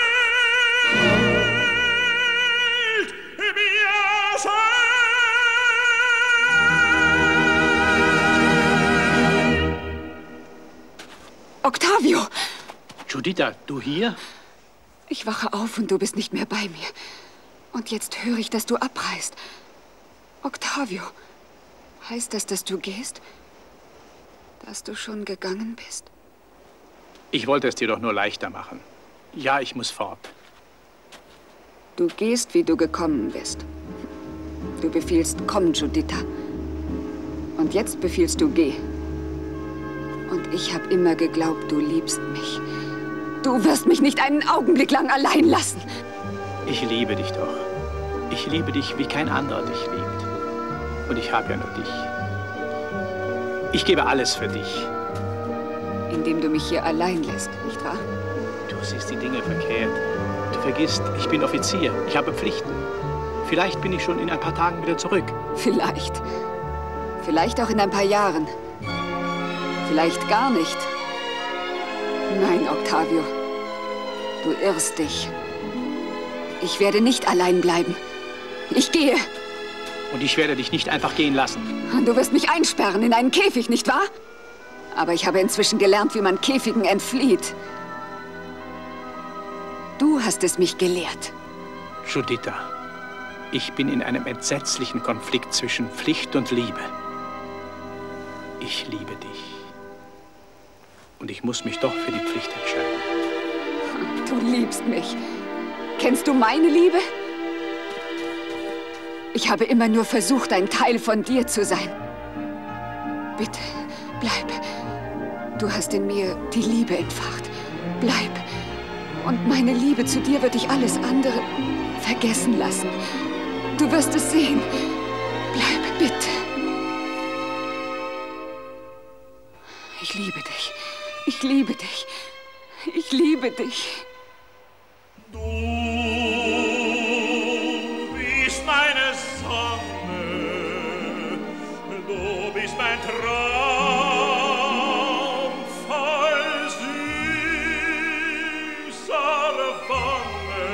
Welt mir sein. Octavio! Giuditta, du hier? Ich wache auf und du bist nicht mehr bei mir. Und jetzt höre ich, dass du abreist. Octavio, heißt das, dass du gehst? Dass du schon gegangen bist? Ich wollte es dir doch nur leichter machen. Ja, ich muss fort. Du gehst, wie du gekommen bist. Du befiehlst, komm, Giuditta. Und jetzt befiehlst du, geh. Und ich habe immer geglaubt, du liebst mich. Du wirst mich nicht einen Augenblick lang allein lassen. Ich liebe dich doch. Ich liebe dich, wie kein anderer dich liebt. Und ich habe ja nur dich. Ich gebe alles für dich. Indem du mich hier allein lässt, nicht wahr? Du siehst die Dinge verkehrt. Du vergisst, ich bin Offizier. Ich habe Pflichten. Vielleicht bin ich schon in ein paar Tagen wieder zurück. Vielleicht. Vielleicht auch in ein paar Jahren. Vielleicht gar nicht. Nein, Octavio. Du irrst dich. Ich werde nicht allein bleiben. Ich gehe. Und ich werde dich nicht einfach gehen lassen. Du wirst mich einsperren in einen Käfig, nicht wahr? Aber ich habe inzwischen gelernt, wie man Käfigen entflieht. Du hast es mich gelehrt. Giuditta, ich bin in einem entsetzlichen Konflikt zwischen Pflicht und Liebe. Ich liebe dich. Und ich muss mich doch für die Pflicht entscheiden. Du liebst mich. Kennst du meine Liebe? Ich habe immer nur versucht, ein Teil von dir zu sein. Bitte, bleib. Du hast in mir die Liebe entfacht. Bleib. Und meine Liebe zu dir wird dich alles andere vergessen lassen. Du wirst es sehen. Bleib, bitte. Ich liebe dich. Ich liebe dich. Ich liebe dich. Du bist meine Sonne, du bist mein Traum voll süßer Wonne.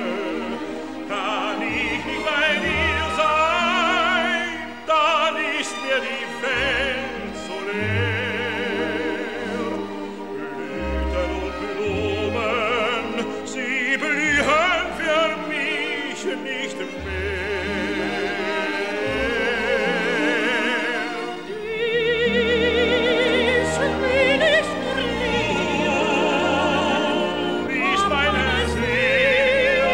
Kann ich nicht bei dir sein, dann ist mir die Welt so leer. Blüten und Blumen, sie blühen für mich nicht mehr. Dies will ich nur, bist meine Seele,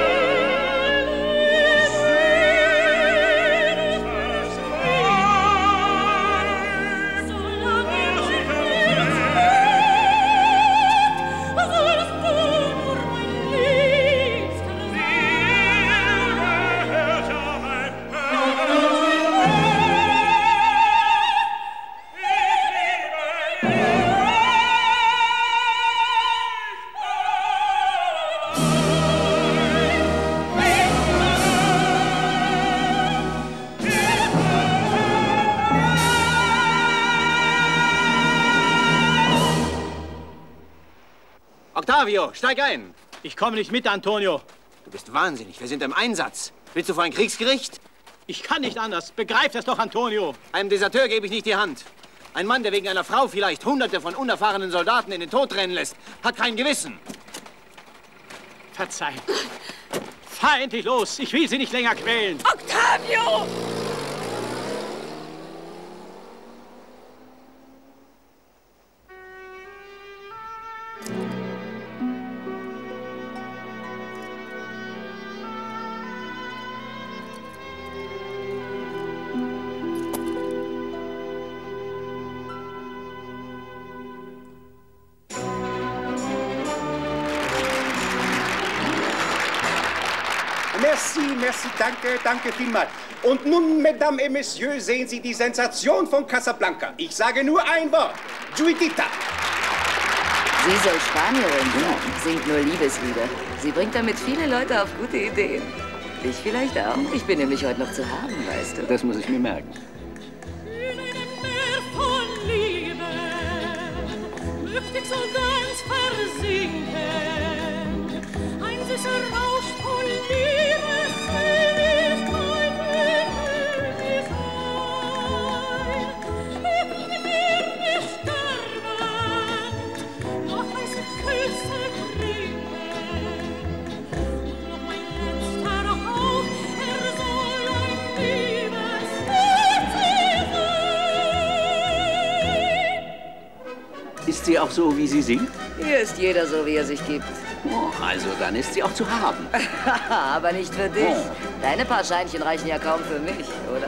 Octavio, steig ein! Ich komme nicht mit, Antonio. Du bist wahnsinnig. Wir sind im Einsatz. Willst du vor ein Kriegsgericht? Ich kann nicht anders. Begreif das doch, Antonio. Einem Deserteur gebe ich nicht die Hand. Ein Mann, der wegen einer Frau vielleicht Hunderte von unerfahrenen Soldaten in den Tod rennen lässt, hat kein Gewissen. Verzeih. Fahr endlich los. Ich will Sie nicht länger quälen. Octavio! Merci, merci, danke, danke vielmals. Und nun, Mesdames et Messieurs, sehen Sie die Sensation von Casablanca. Ich sage nur ein Wort. Giuditta. Sie soll Spanierin sein, singt nur Liebeslieder. Sie bringt damit viele Leute auf gute Ideen. Ich vielleicht auch. Ich bin nämlich heute noch zu haben, weißt du. Das muss ich mir merken. Ist sie auch so, wie sie singt? Hier ist jeder so, wie er sich gibt. Oh, also dann ist sie auch zu haben. Aber nicht für dich. Oh. Deine paar Scheinchen reichen ja kaum für mich, oder?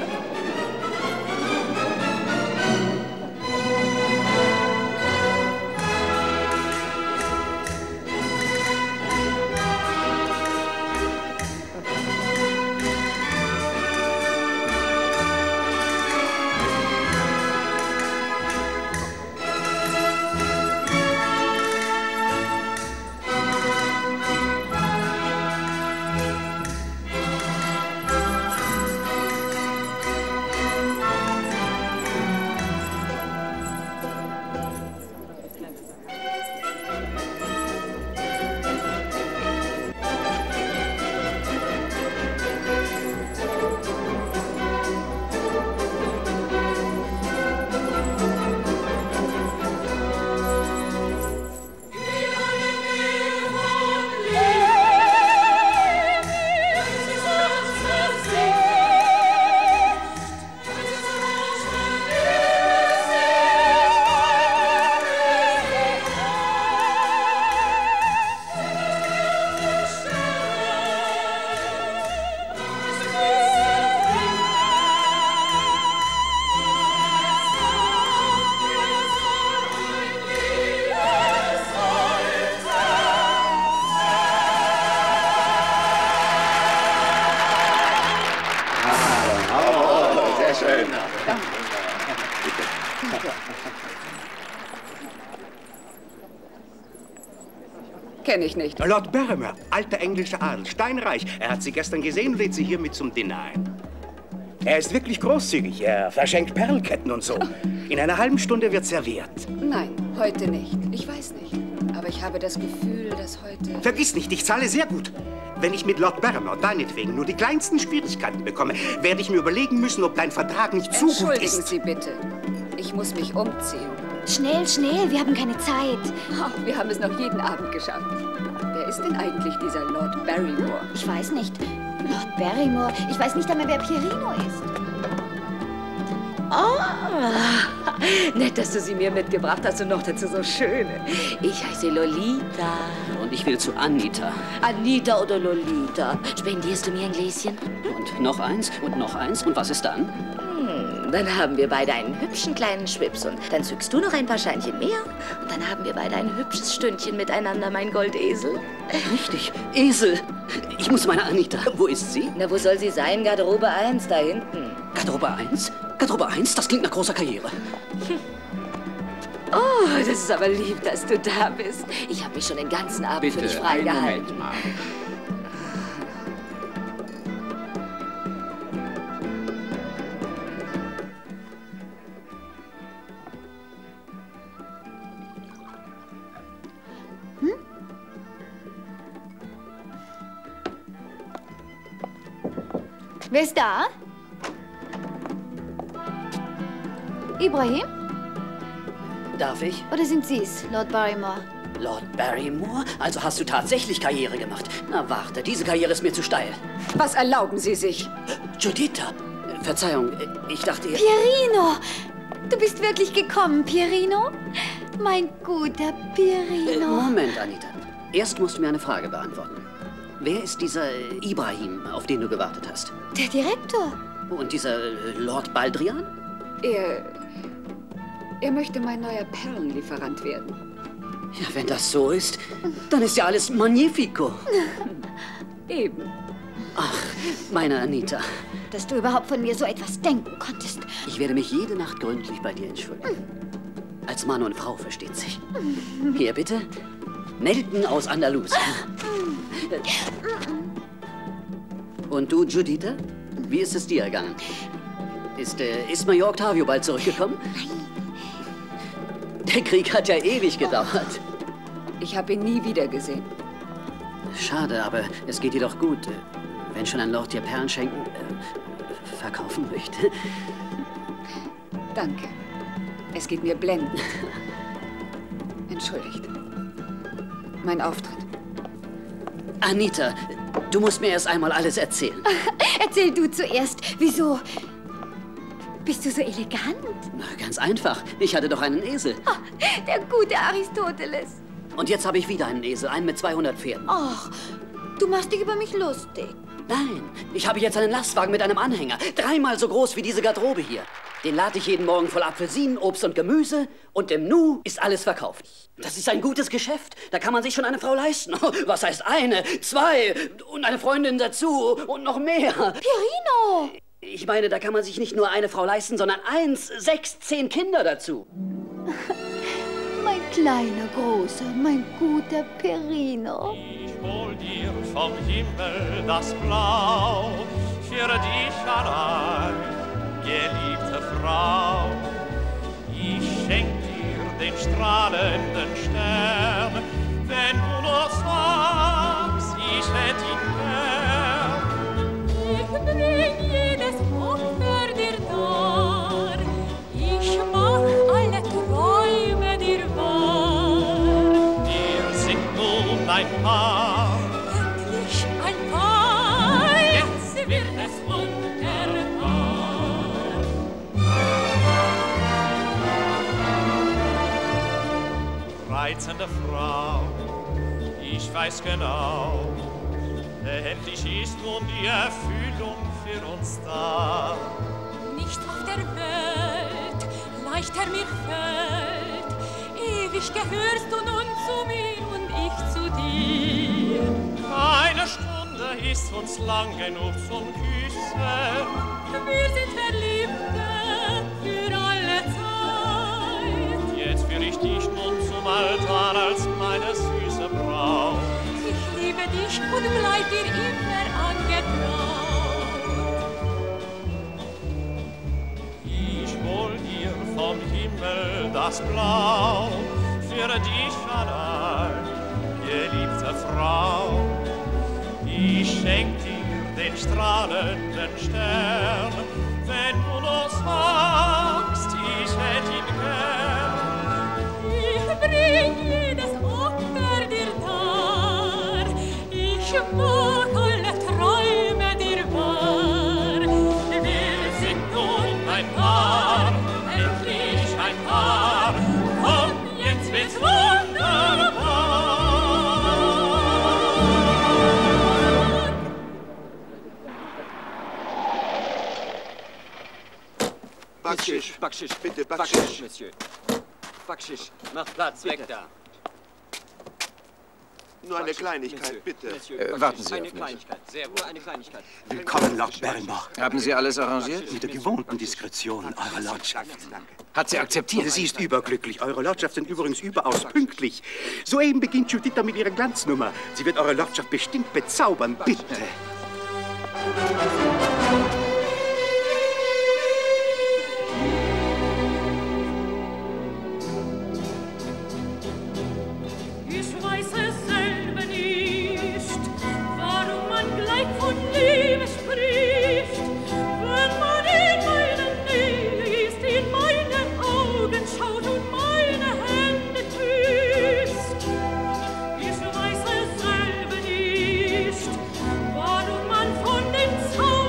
Kenne ich nicht. Lord Barrymore, alter englischer Adel, steinreich. Er hat Sie gestern gesehen und lädt Sie hier mit zum Dinner ein. Er ist wirklich großzügig. Er verschenkt Perlketten und so. In einer halben Stunde wird serviert. Nein, heute nicht. Ich weiß nicht. Aber ich habe das Gefühl, dass heute... Vergiss nicht, ich zahle sehr gut. Wenn ich mit Lord Barrymore deinetwegen nur die kleinsten Schwierigkeiten bekomme, werde ich mir überlegen müssen, ob dein Vertrag nicht zu gut ist. Entschuldigen Sie bitte. Ich muss mich umziehen. Schnell, schnell, wir haben keine Zeit. Oh, wir haben es noch jeden Abend geschafft. Wer ist denn eigentlich dieser Lord Barrymore? Ich weiß nicht. Lord Barrymore? Ich weiß nicht einmal, wer Pierino ist. Oh, nett, dass du sie mir mitgebracht hast und noch dazu so schöne. Ich heiße Lolita. Und ich will zu Anita. Anita oder Lolita? Spendierst du mir ein Gläschen? Und noch eins und noch eins. Und was ist dann? Dann haben wir beide einen hübschen kleinen Schwips und dann zückst du noch ein paar Scheinchen mehr und dann haben wir beide ein hübsches Stündchen miteinander, mein Goldesel. Richtig, Esel. Ich muss meine Anita. Wo ist sie? Na, wo soll sie sein? Garderobe 1, da hinten. Garderobe 1? Garderobe 1? Das klingt nach großer Karriere. Oh, das ist aber lieb, dass du da bist. Ich habe mich schon den ganzen Abend für dich freigehalten. Moment mal. Wer ist da? Ibrahim? Darf ich? Oder sind Sie's, Lord Barrymore? Lord Barrymore? Also hast du tatsächlich Karriere gemacht? Na warte, diese Karriere ist mir zu steil. Was erlauben Sie sich? Juditha! Verzeihung, ich dachte... Pierino! Du bist wirklich gekommen, Pierino? Mein guter Pierino. Moment, Anita. Erst musst du mir eine Frage beantworten. Wer ist dieser Ibrahim, auf den du gewartet hast? Der Direktor. Und dieser Lord Baldrian? Er möchte mein neuer Perlenlieferant werden. Ja, wenn das so ist, dann ist ja alles magnifico. Eben. Ach, meine Anita. Dass du überhaupt von mir so etwas denken konntest. Ich werde mich jede Nacht gründlich bei dir entschuldigen. Als Mann und Frau, versteht sich. Hier, bitte. Nelken aus Andalusien. Und du, Juditha? Wie ist es dir ergangen? Ist Major Octavio bald zurückgekommen? Nein. Der Krieg hat ja ewig gedauert. Ich habe ihn nie wieder gesehen. Schade, aber es geht dir doch gut. Wenn schon ein Lord dir Perlen schenken, verkaufen möchte. Danke. Es geht mir blendend. Entschuldigt. Mein Auftritt. Anita, du musst mir erst einmal alles erzählen. Erzähl du zuerst. Wieso? bist du so elegant? Na, ganz einfach. Ich hatte doch einen Esel. Oh, der gute Aristoteles. Und jetzt habe ich wieder einen Esel, einen mit 200 Pferden. Ach, du machst dich über mich lustig. Nein, ich habe jetzt einen Lastwagen mit einem Anhänger. 3-mal so groß wie diese Garderobe hier. Den lade ich jeden Morgen voll Apfelsinen, Obst und Gemüse. Und im Nu ist alles verkauft. Das ist ein gutes Geschäft. Da kann man sich schon eine Frau leisten. Was heißt eine, 2 und eine Freundin dazu und noch mehr? Pierino! Ich meine, da kann man sich nicht nur eine Frau leisten, sondern 1, 6, 10 Kinder dazu. Mein kleiner Großer, mein guter Pierino. Ich hol dir vom Himmel das Blau, für dich allein, geliebte Frau. Ich schenk dir den strahlenden Stern, wenn du nur sagst, ich hätt ihn gern. Ich bring jedes Opfer dir dar, ich mach alle Träume dir wahr. Wir sind nun ein Paar, Endlich ein Paar, jetzt wird es wunderbar. reizende Frau, ich weiß genau, endlich ist nun die Erfüllung für uns da. Nichts auf der Welt leichter mir fällt, ewig gehörst du nun zu mir und ich zu dir. Keine Stunde ist uns lang genug zum Küssen. Wir sind Verliebte für alle Zeit. Jetzt führ ich dich nun zum Altar als meine süße Braut. Ich liebe dich und bleib dir immer angetraut. Ich hol dir vom Himmel das Blau, für dich allein, geliebte Frau. Ich schenk dir den strahlenden Stern, wenn du nur sagst, ich hätt ihn gern. Ich bring jedes Opfer dir dar, ich mach alle Träume dir wahr. Wir sind nun ein Paar, endlich ein Paar, komm, jetzt wird's wunderbar. Backschisch, Backschisch, bitte, Backschisch, Backschisch. Monsieur. Backschisch. Mach Platz, weg da. Nur eine Kleinigkeit, bitte. Warten Sie Eine auf mich. Kleinigkeit, sehr wohl. Nur eine Kleinigkeit. Willkommen, Lord Barrymore. Haben Sie alles arrangiert? Mit der gewohnten Diskretion, Eure Lordschaft. Hat sie akzeptiert? Sie ist überglücklich. Eure Lordschaft sind übrigens überaus pünktlich. Soeben beginnt Juditha mit ihrer Glanznummer. Sie wird Eure Lordschaft bestimmt bezaubern, bitte. Ich weiß es selber nicht, warum man gleich von Liebe spricht. Wenn man in meiner Nähe ist, in meine Augen schaut und meine Hände küsst. Ich weiß es selber nicht, warum man von dem Zauber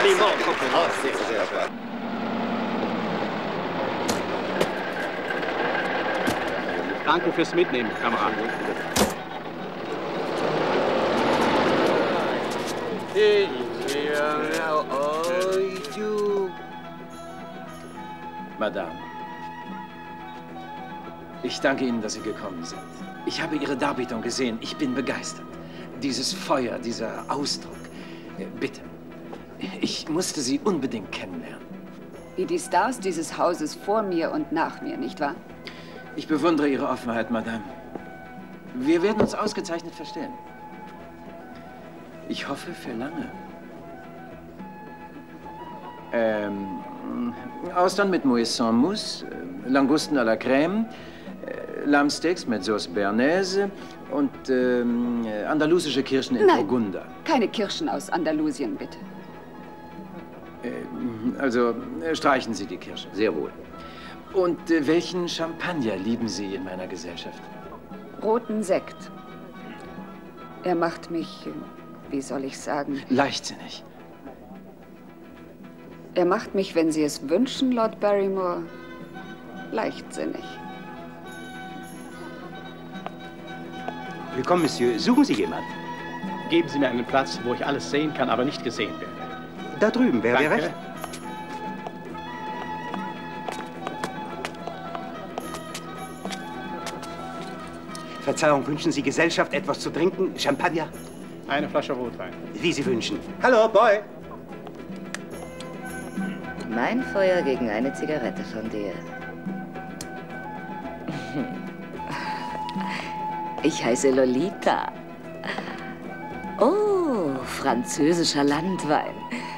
Kompliment. Oh, sehr, sehr schön. Danke fürs Mitnehmen, Kamerad. Madame, ich danke Ihnen, dass Sie gekommen sind. Ich habe Ihre Darbietung gesehen. Ich bin begeistert. Dieses Feuer, dieser Ausdruck. Bitte, ich musste Sie unbedingt kennenlernen. Wie die Stars dieses Hauses vor mir und nach mir, nicht wahr? Ich bewundere Ihre Offenheit, Madame. Wir werden uns ausgezeichnet verstehen. Ich hoffe, für lange. Austern mit Moisson Mousse, Langusten à la Crème, Lammsteaks mit Sauce Bernaise und andalusische Kirschen in Burgunder. Keine Kirschen aus Andalusien, bitte. Also streichen Sie die Kirschen. Sehr wohl. Und welchen Champagner lieben Sie in meiner Gesellschaft? Roten Sekt. Er macht mich, wie soll ich sagen? Leichtsinnig. Er macht mich, wenn Sie es wünschen, Lord Barrymore, leichtsinnig. Willkommen, Monsieur. Suchen Sie jemanden? Geben Sie mir einen Platz, wo ich alles sehen kann, aber nicht gesehen werde. Da drüben, wäre Danke. recht. Verzeihung, wünschen Sie Gesellschaft, etwas zu trinken? Champagner? Eine Flasche Rotwein. Wie Sie wünschen. Hallo, Boy. Mein Feuer gegen eine Zigarette von dir. Ich heiße Lolita. Oh, französischer Landwein.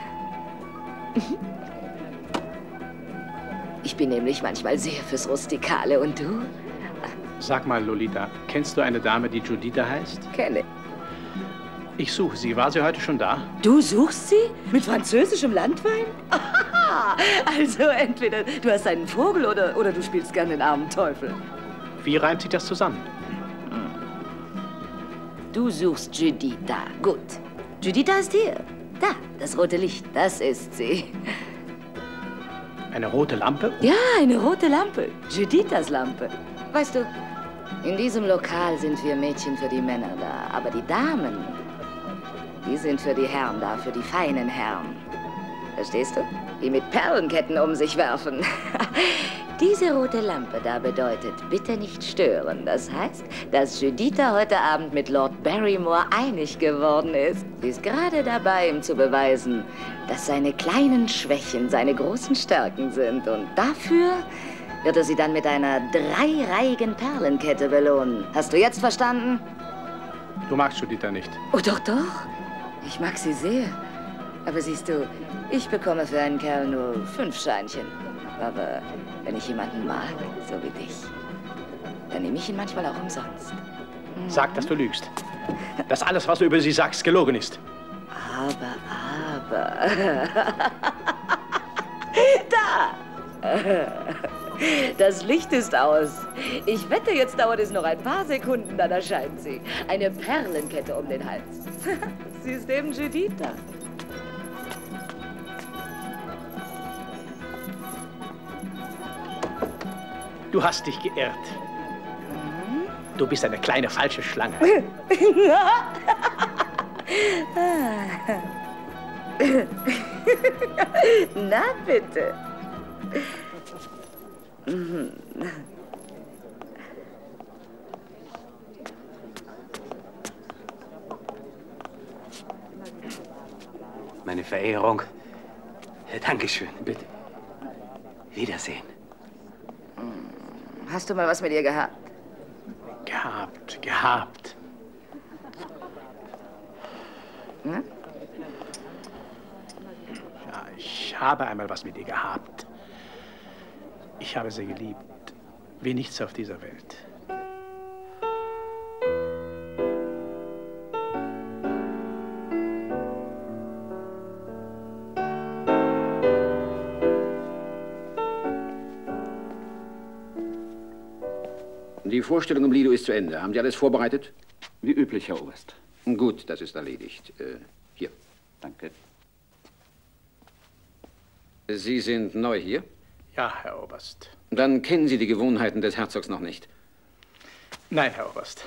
Ich bin nämlich manchmal sehr fürs Rustikale. Und du? Sag mal, Lolita, kennst du eine Dame, die Juditha heißt? Kenne. Ich suche sie. War sie heute schon da? Du suchst sie? Mit französischem Landwein? Also entweder du hast einen Vogel oder du spielst gern den armen Teufel. Wie reimt sich das zusammen? Du suchst Juditha. Gut. Juditha ist hier. Da, das rote Licht, das ist sie. Eine rote Lampe? Ja, eine rote Lampe. Judithas Lampe. Weißt du, in diesem Lokal sind wir Mädchen für die Männer da. Aber die Damen, die sind für die Herren da, für die feinen Herren. Verstehst du? Die mit Perlenketten um sich werfen. Diese rote Lampe da bedeutet, bitte nicht stören. Das heißt, dass Juditha heute Abend mit Lord Barrymore einig geworden ist. Sie ist gerade dabei, ihm zu beweisen, dass seine kleinen Schwächen seine großen Stärken sind. Und dafür wird er sie dann mit einer dreireihigen Perlenkette belohnen. Hast du jetzt verstanden? Du magst Juditha nicht. Oh, doch, doch. Ich mag sie sehr. Aber siehst du, ich bekomme für einen Kerl nur 5 Scheinchen. Aber wenn ich jemanden mag, so wie dich, dann nehme ich ihn manchmal auch umsonst. Sag, dass du lügst. Dass alles, was du über sie sagst, gelogen ist. Aber. Da! Das Licht ist aus. Ich wette, jetzt dauert es noch ein paar Sekunden, dann erscheint sie. Eine Perlenkette um den Hals. Sie ist eben Juditha. Du hast dich geirrt. Du bist eine kleine falsche Schlange. Na bitte. Meine Verehrung. Dankeschön. Bitte. Wiedersehen. Hast du mal was mit ihr gehabt? Gehabt. Hm? Ja, ich habe einmal was mit ihr gehabt. Ich habe sie geliebt, wie nichts auf dieser Welt. Die Vorstellung im Lido ist zu Ende. Haben Sie alles vorbereitet? Wie üblich, Herr Oberst. Gut, das ist erledigt. Hier. Danke. Sie sind neu hier? Ja, Herr Oberst. Dann kennen Sie die Gewohnheiten des Herzogs noch nicht. Nein, Herr Oberst.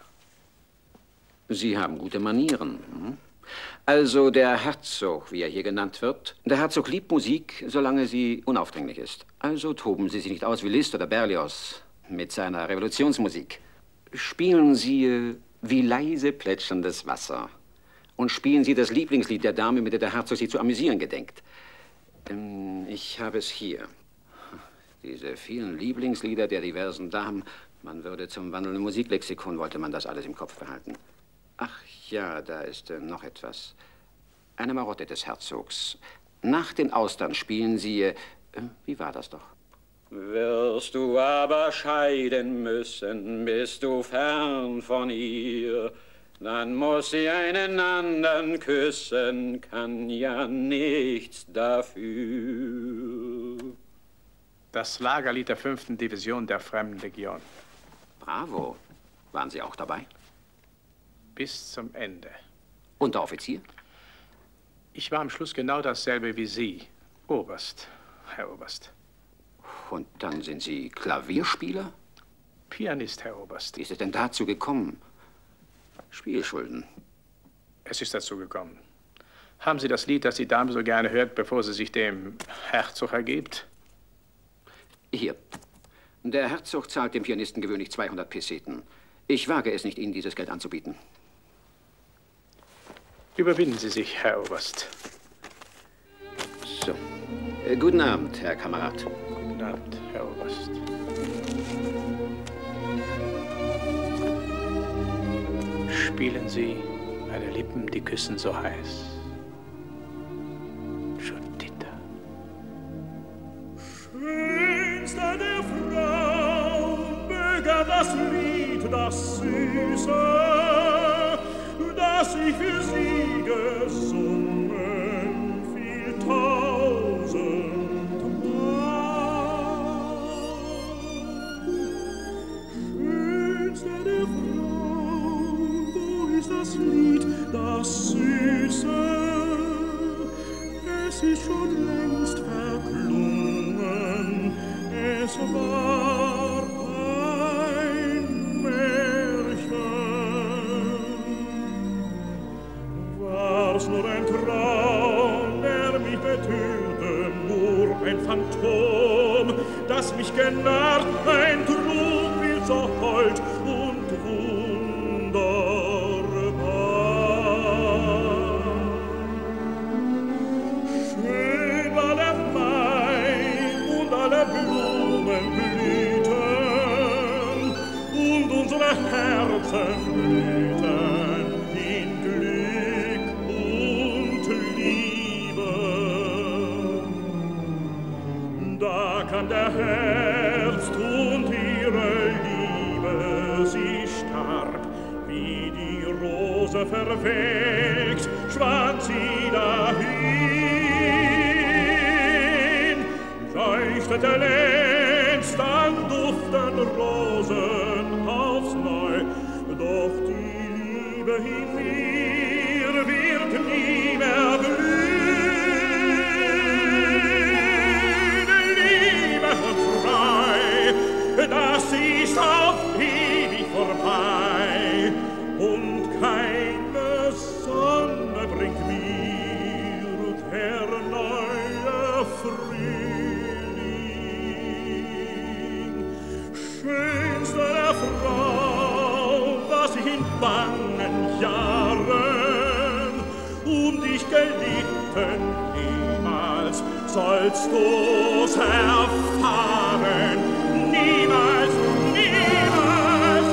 Sie haben gute Manieren. Hm? Also der Herzog, wie er hier genannt wird. Der Herzog liebt Musik, solange sie unaufdringlich ist. Also toben Sie sich nicht aus wie Liszt oder Berlioz mit seiner Revolutionsmusik. Spielen Sie wie leise plätscherndes Wasser. Und spielen Sie das Lieblingslied der Dame, mit der der Herzog Sie zu amüsieren gedenkt. Ich habe es hier. Diese vielen Lieblingslieder der diversen Damen. Man würde zum wandelnden Musiklexikon, wollte man das alles im Kopf behalten. Ach ja, da ist noch etwas. Eine Marotte des Herzogs. Nach den Austern spielen Sie... wie war das doch? Wirst du aber scheiden müssen, bist du fern von ihr, dann muss sie einen anderen küssen, kann ja nichts dafür. Das Lagerlied der 5. Division der Fremdenlegion. Bravo. Waren Sie auch dabei? Bis zum Ende. Unteroffizier? Ich war am Schluss genau dasselbe wie Sie, Oberst, Herr Oberst. Und dann sind Sie Klavierspieler? Pianist, Herr Oberst. Wie ist es denn dazu gekommen? Spielschulden. Es ist dazu gekommen. Haben Sie das Lied, das die Dame so gerne hört, bevor sie sich dem Herzog ergibt? Hier. Der Herzog zahlt dem Pianisten gewöhnlich 200 Peseten. Ich wage es nicht, Ihnen dieses Geld anzubieten. Überwinden Sie sich, Herr Oberst. So. Guten Abend, Herr Kamerad. Guten Abend, Herr Oberst. Spielen Sie meine Lippen, die küssen so heiß. Juditha. Schönste der Frau begann das Lied, das Süße, das ich für sie gesungen, viel tausendmal. Schönste der Frau, wo ist das Lied, das Süße? Es ist schon längst verklungen, es war ein Märchen. War's nur ein Traum, der mich betörte, nur ein Phantom, das mich genarrt, ein Trugbild so hold und wunderbar. Schön war der Mai und alle Blumen blühten und unsere Herzen blühten in Glück und Liebe. Da kam der Herbst und ihre Liebe, sie starb, wie die Rose verwelkt, schwand sie dahin. Leuchtete längst an duften Rosen aufs Neu, doch die Liebe in mir wird nie mehr blühen. Liebe und frei, das ist auf ewig vorbei, und keine Sonne bringt mir der neue Frühling. Schönste der Frau, was ich in bangen Jahren um dich gelitten, niemals sollst du's erfahren. Niemals, niemals,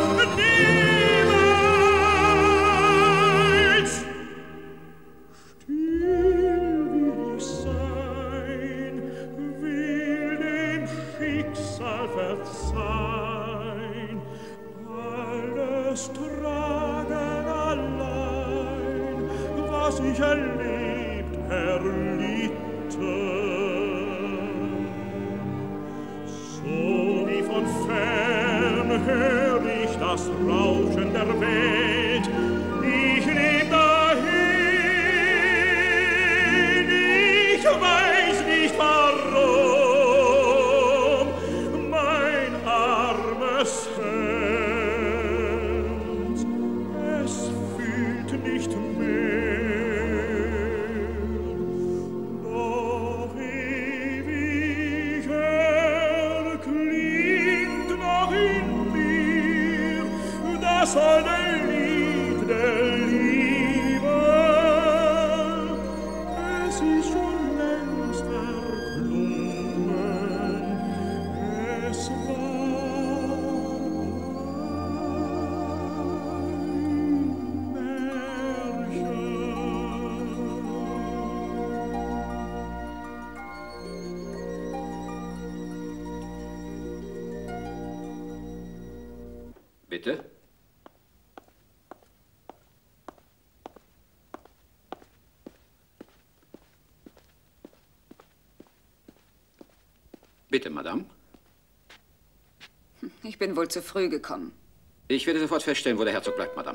niemals. Still will ich sein, will dem Schicksal verzeihen, alles tragen allein, was ich erlebt, erlitten. So wie von fern hör ich das Rauschen der Welt, ich leb dahin, ich weiß nicht, was nicht mehr. Doch ewig erklingt noch in mir das alte Lied der Liebe. Es ist schon längst verklungen, es Bitte? Bitte, Madame. Ich bin wohl zu früh gekommen. Ich werde sofort feststellen, wo der Herzog bleibt, Madame.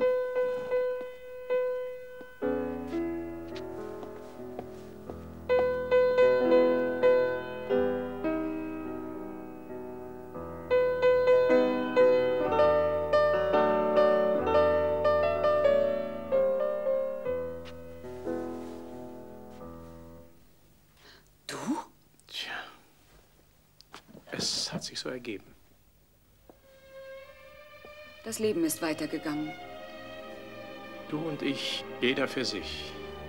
Es hat sich so ergeben. Das Leben ist weitergegangen. Du und ich, jeder für sich.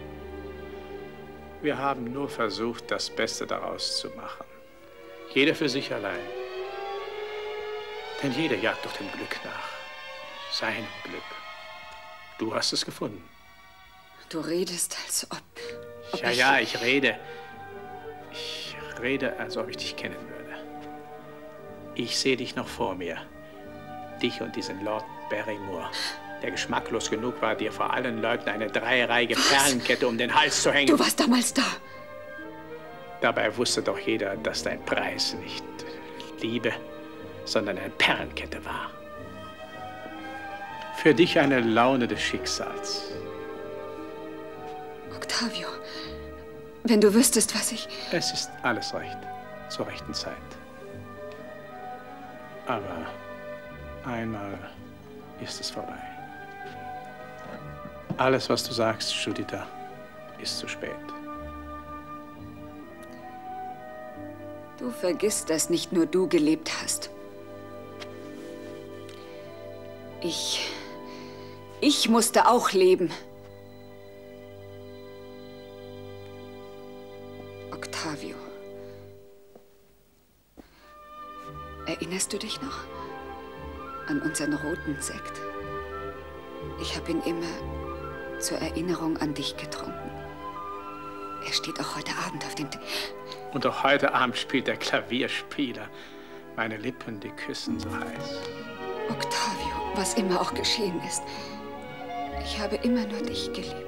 Wir haben nur versucht, das Beste daraus zu machen. Jeder für sich allein. Denn jeder jagt doch dem Glück nach. Seinem Glück. Du hast es gefunden. Du redest, als ob... Ja, ich rede. Ich rede, als ob ich dich kennen würde. Ich sehe dich noch vor mir. Dich und diesen Lord Barrymore, der geschmacklos genug war, dir vor allen Leuten eine dreiereihige Perlenkette um den Hals zu hängen. Du warst damals da. Dabei wusste doch jeder, dass dein Preis nicht Liebe, sondern eine Perlenkette war. Für dich eine Laune des Schicksals. Octavio, wenn du wüsstest, was ich... Es ist alles recht, zur rechten Zeit. Aber einmal ist es vorbei. Alles, was du sagst, Juditha, ist zu spät. Du vergisst, dass nicht nur du gelebt hast. Ich musste auch leben. Octavio. Erinnerst du dich noch an unseren roten Sekt? Ich habe ihn immer zur Erinnerung an dich getrunken. Er steht auch heute Abend auf dem Tisch. Und auch heute Abend spielt der Klavierspieler meine Lippen, die küssen so heiß. Octavio, was immer auch geschehen ist, ich habe immer nur dich geliebt.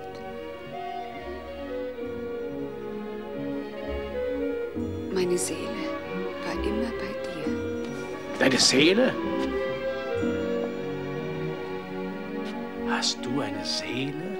Meine Seele war immer bei dir. Deine Seele? Hast du eine Seele?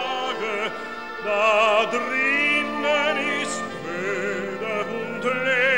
Da drinnen ist Öde und Leer.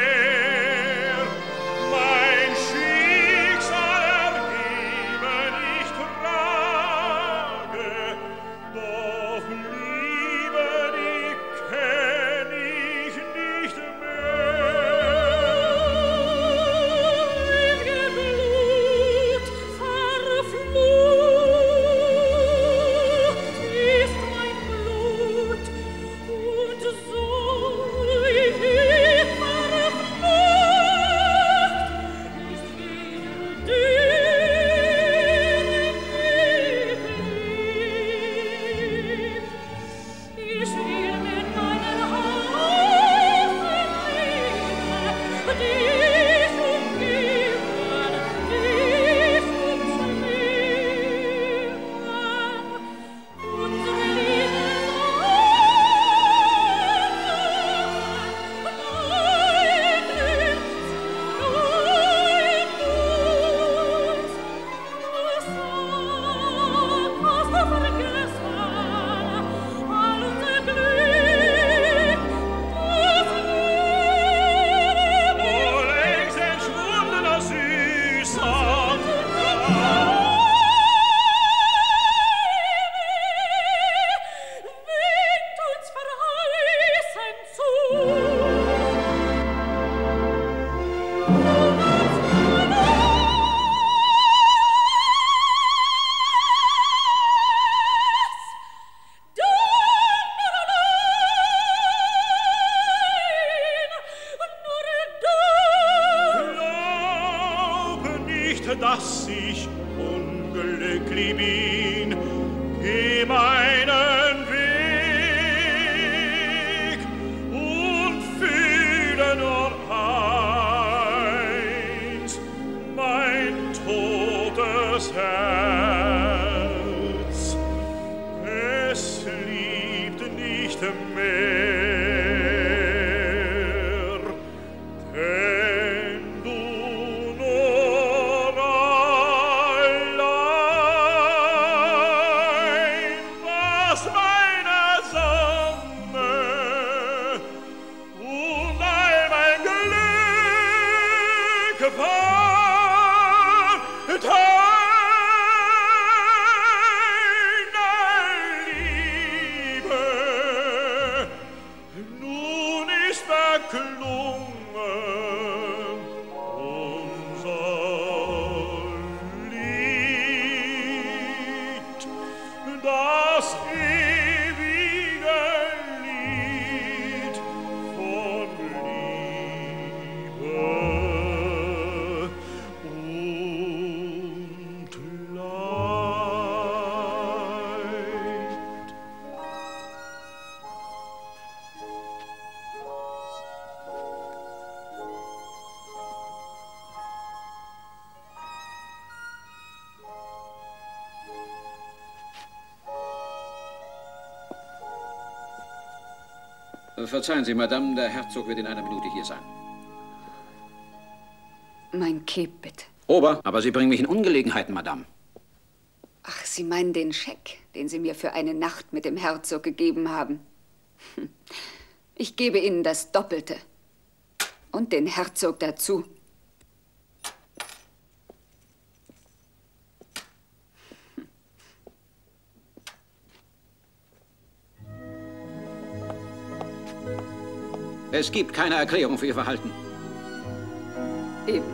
dass ich unglücklich bin. Geh meinen Weg und fühle nur eins, mein totes Herz. Es liebt nicht mehr, denn du nur allein warst meine Sonne und all mein Glück war deine Liebe. Nun ist verklungen unser Lied, das ewige Lied von Liebe und Leid. Verzeihen Sie, Madame, der Herzog wird in einer Minute hier sein. Mein Keb, bitte. Ober, aber Sie bringen mich in Ungelegenheiten, Madame. Ach, Sie meinen den Scheck, den Sie mir für eine Nacht mit dem Herzog gegeben haben. Ich gebe Ihnen das Doppelte. Und den Herzog dazu. Es gibt keine Erklärung für Ihr Verhalten. Eben.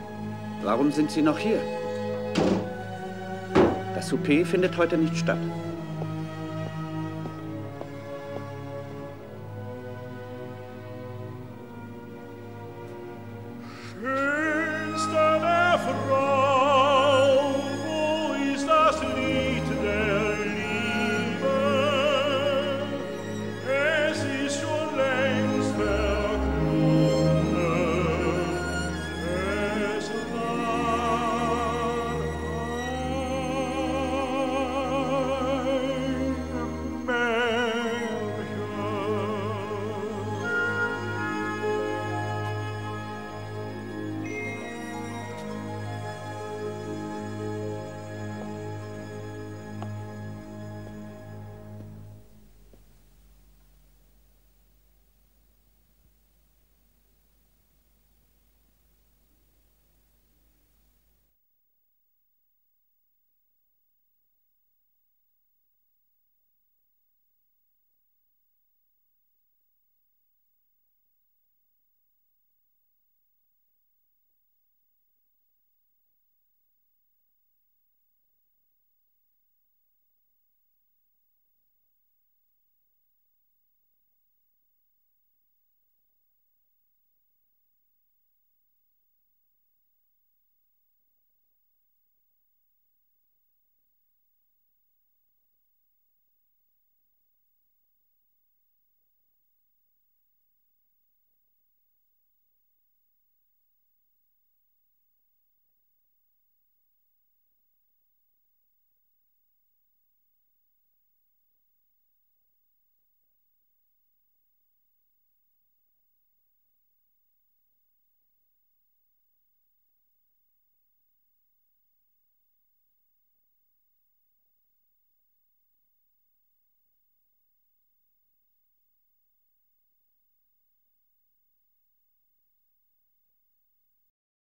Warum sind Sie noch hier? Das Souper findet heute nicht statt.